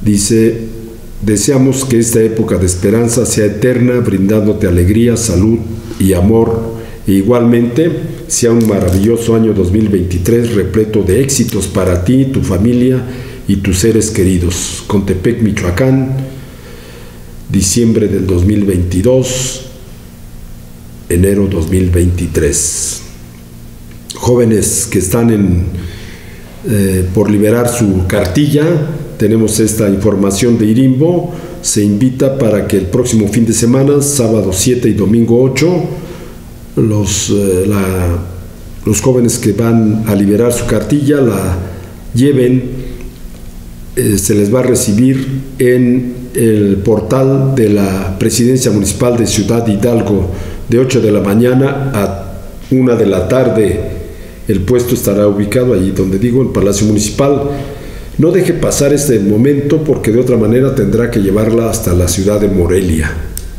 Dice: deseamos que esta época de esperanza sea eterna, brindándote alegría, salud y amor, e igualmente sea un maravilloso año dos mil veintitrés repleto de éxitos para ti, tu familia y tus seres queridos. Contepec, Michoacán, diciembre del dos mil veintidós, enero dos mil veintitrés. Jóvenes que están en, eh, por liberar su cartilla, tenemos esta información de Irimbo. Se invita para que el próximo fin de semana, sábado siete y domingo ocho, los, eh, la, los jóvenes que van a liberar su cartilla la lleven, eh, se les va a recibir en el portal de la Presidencia Municipal de Ciudad Hidalgo de ocho de la mañana a una de la tarde. El puesto estará ubicado allí donde digo, en Palacio Municipal. No deje pasar este momento, porque de otra manera tendrá que llevarla hasta la ciudad de Morelia.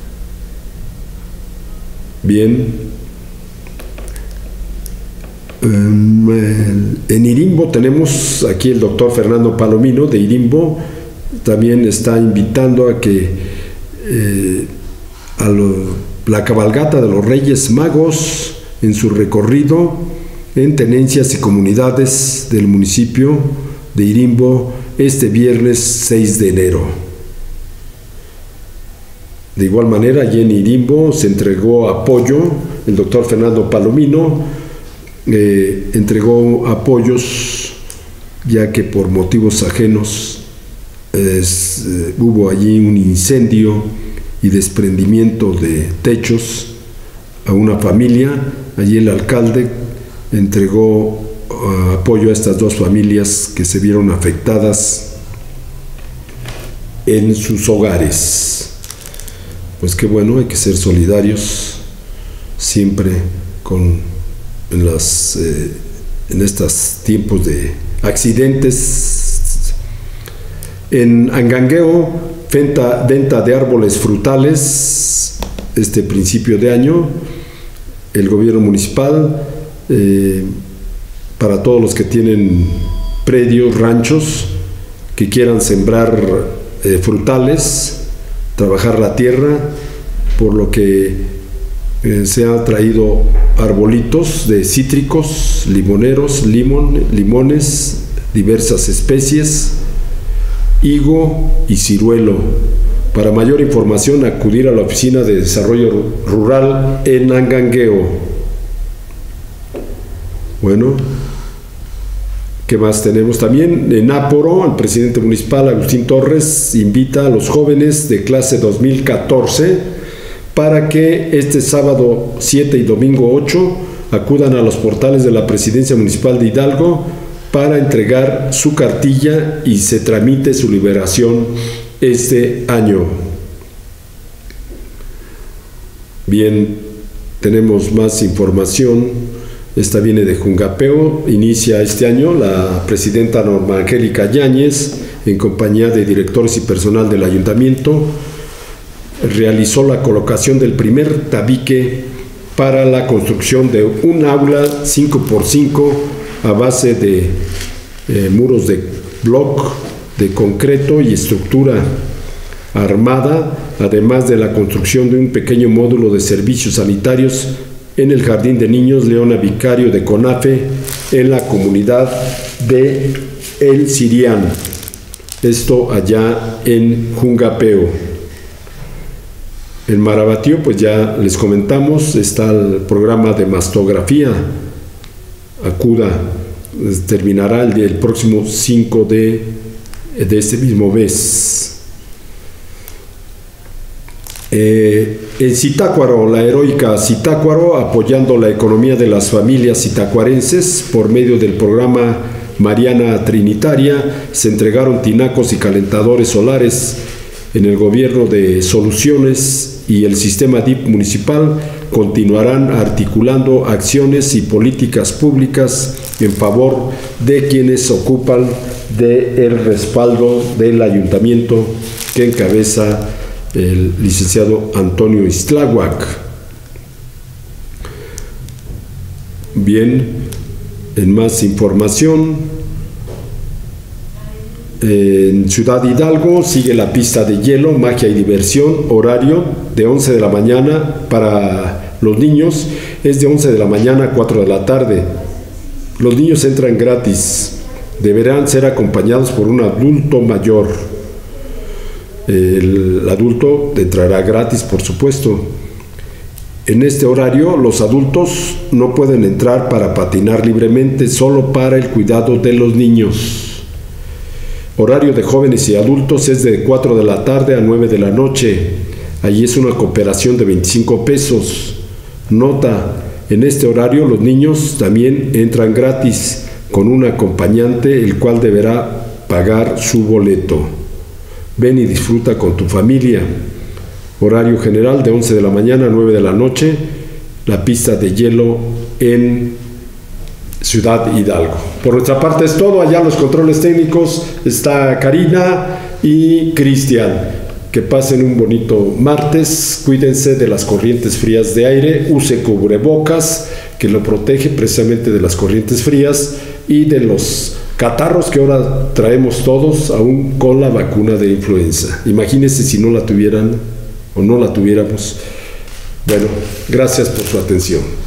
Bien. En Irimbo tenemos aquí el doctor Fernando Palomino de Irimbo. También está invitando a que eh, a lo, la cabalgata de los Reyes Magos en su recorrido en tenencias y comunidades del municipio de Irimbo este viernes seis de enero. De igual manera, allí en Irimbo se entregó apoyo. El doctor Fernando Palomino eh, entregó apoyos, ya que por motivos ajenos es, eh, hubo allí un incendio y desprendimiento de techos a una familia. Allí el alcalde entregó uh, apoyo a estas dos familias que se vieron afectadas en sus hogares. Pues qué bueno, hay que ser solidarios siempre con en las eh, en estos tiempos de accidentes. En Angangueo, venta, venta de árboles frutales este principio de año. El gobierno municipal, Eh, para todos los que tienen predios, ranchos, que quieran sembrar eh, frutales, trabajar la tierra, por lo que eh, se han traído arbolitos de cítricos, limoneros, limón, limones, diversas especies, higo y ciruelo. Para mayor información, acudir a la Oficina de Desarrollo Rural en Angangueo. Bueno, ¿qué más tenemos? También en Áporo, el presidente municipal Agustín Torres invita a los jóvenes de clase dos mil catorce para que este sábado siete y domingo ocho acudan a los portales de la Presidencia Municipal de Hidalgo para entregar su cartilla y se tramite su liberación este año. Bien, tenemos más información. Esta viene de Jungapeo. Inicia este año la presidenta Norma Angélica Yáñez, en compañía de directores y personal del ayuntamiento, realizó la colocación del primer tabique para la construcción de un aula cinco por cinco a base de eh, muros de bloc de concreto y estructura armada, además de la construcción de un pequeño módulo de servicios sanitarios en el Jardín de Niños Leona Vicario de CONAFE, en la comunidad de El Sirián. Esto allá en Jungapeo. En Marabatío, pues ya les comentamos, está el programa de mastografía. Acuda, terminará el, el próximo cinco de, de este mismo mes. Eh, en Zitácuaro, la heroica Zitácuaro, apoyando la economía de las familias zitacuarenses por medio del programa Mariana Trinitaria, se entregaron tinacos y calentadores solares. En el gobierno de Soluciones y el sistema D I P municipal continuarán articulando acciones y políticas públicas en favor de quienes ocupan del respaldo del ayuntamiento que encabeza el licenciado Antonio Istláhuac. Bien, en más información, En Ciudad Hidalgo sigue la pista de hielo, magia y diversión, horario de once de la mañana para los niños, es de once de la mañana a cuatro de la tarde. Los niños entran gratis, deberán ser acompañados por un adulto mayor. El adulto entrará gratis, por supuesto. En este horario los adultos no pueden entrar para patinar libremente, solo para el cuidado de los niños. Horario de jóvenes y adultos es de cuatro de la tarde a nueve de la noche. Allí es una cooperación de veinticinco pesos. Nota, en este horario los niños también entran gratis con un acompañante, el cual deberá pagar su boleto. Ven y disfruta con tu familia. Horario general de once de la mañana a nueve de la noche, la pista de hielo en Ciudad Hidalgo. Por nuestra parte es todo. Allá los controles técnicos está Karina y Cristian. Que pasen un bonito martes, cuídense de las corrientes frías de aire, use cubrebocas que lo protege precisamente de las corrientes frías y de los catarros que ahora traemos todos, aún con la vacuna de influenza. Imagínense si no la tuvieran o no la tuviéramos. Bueno, gracias por su atención.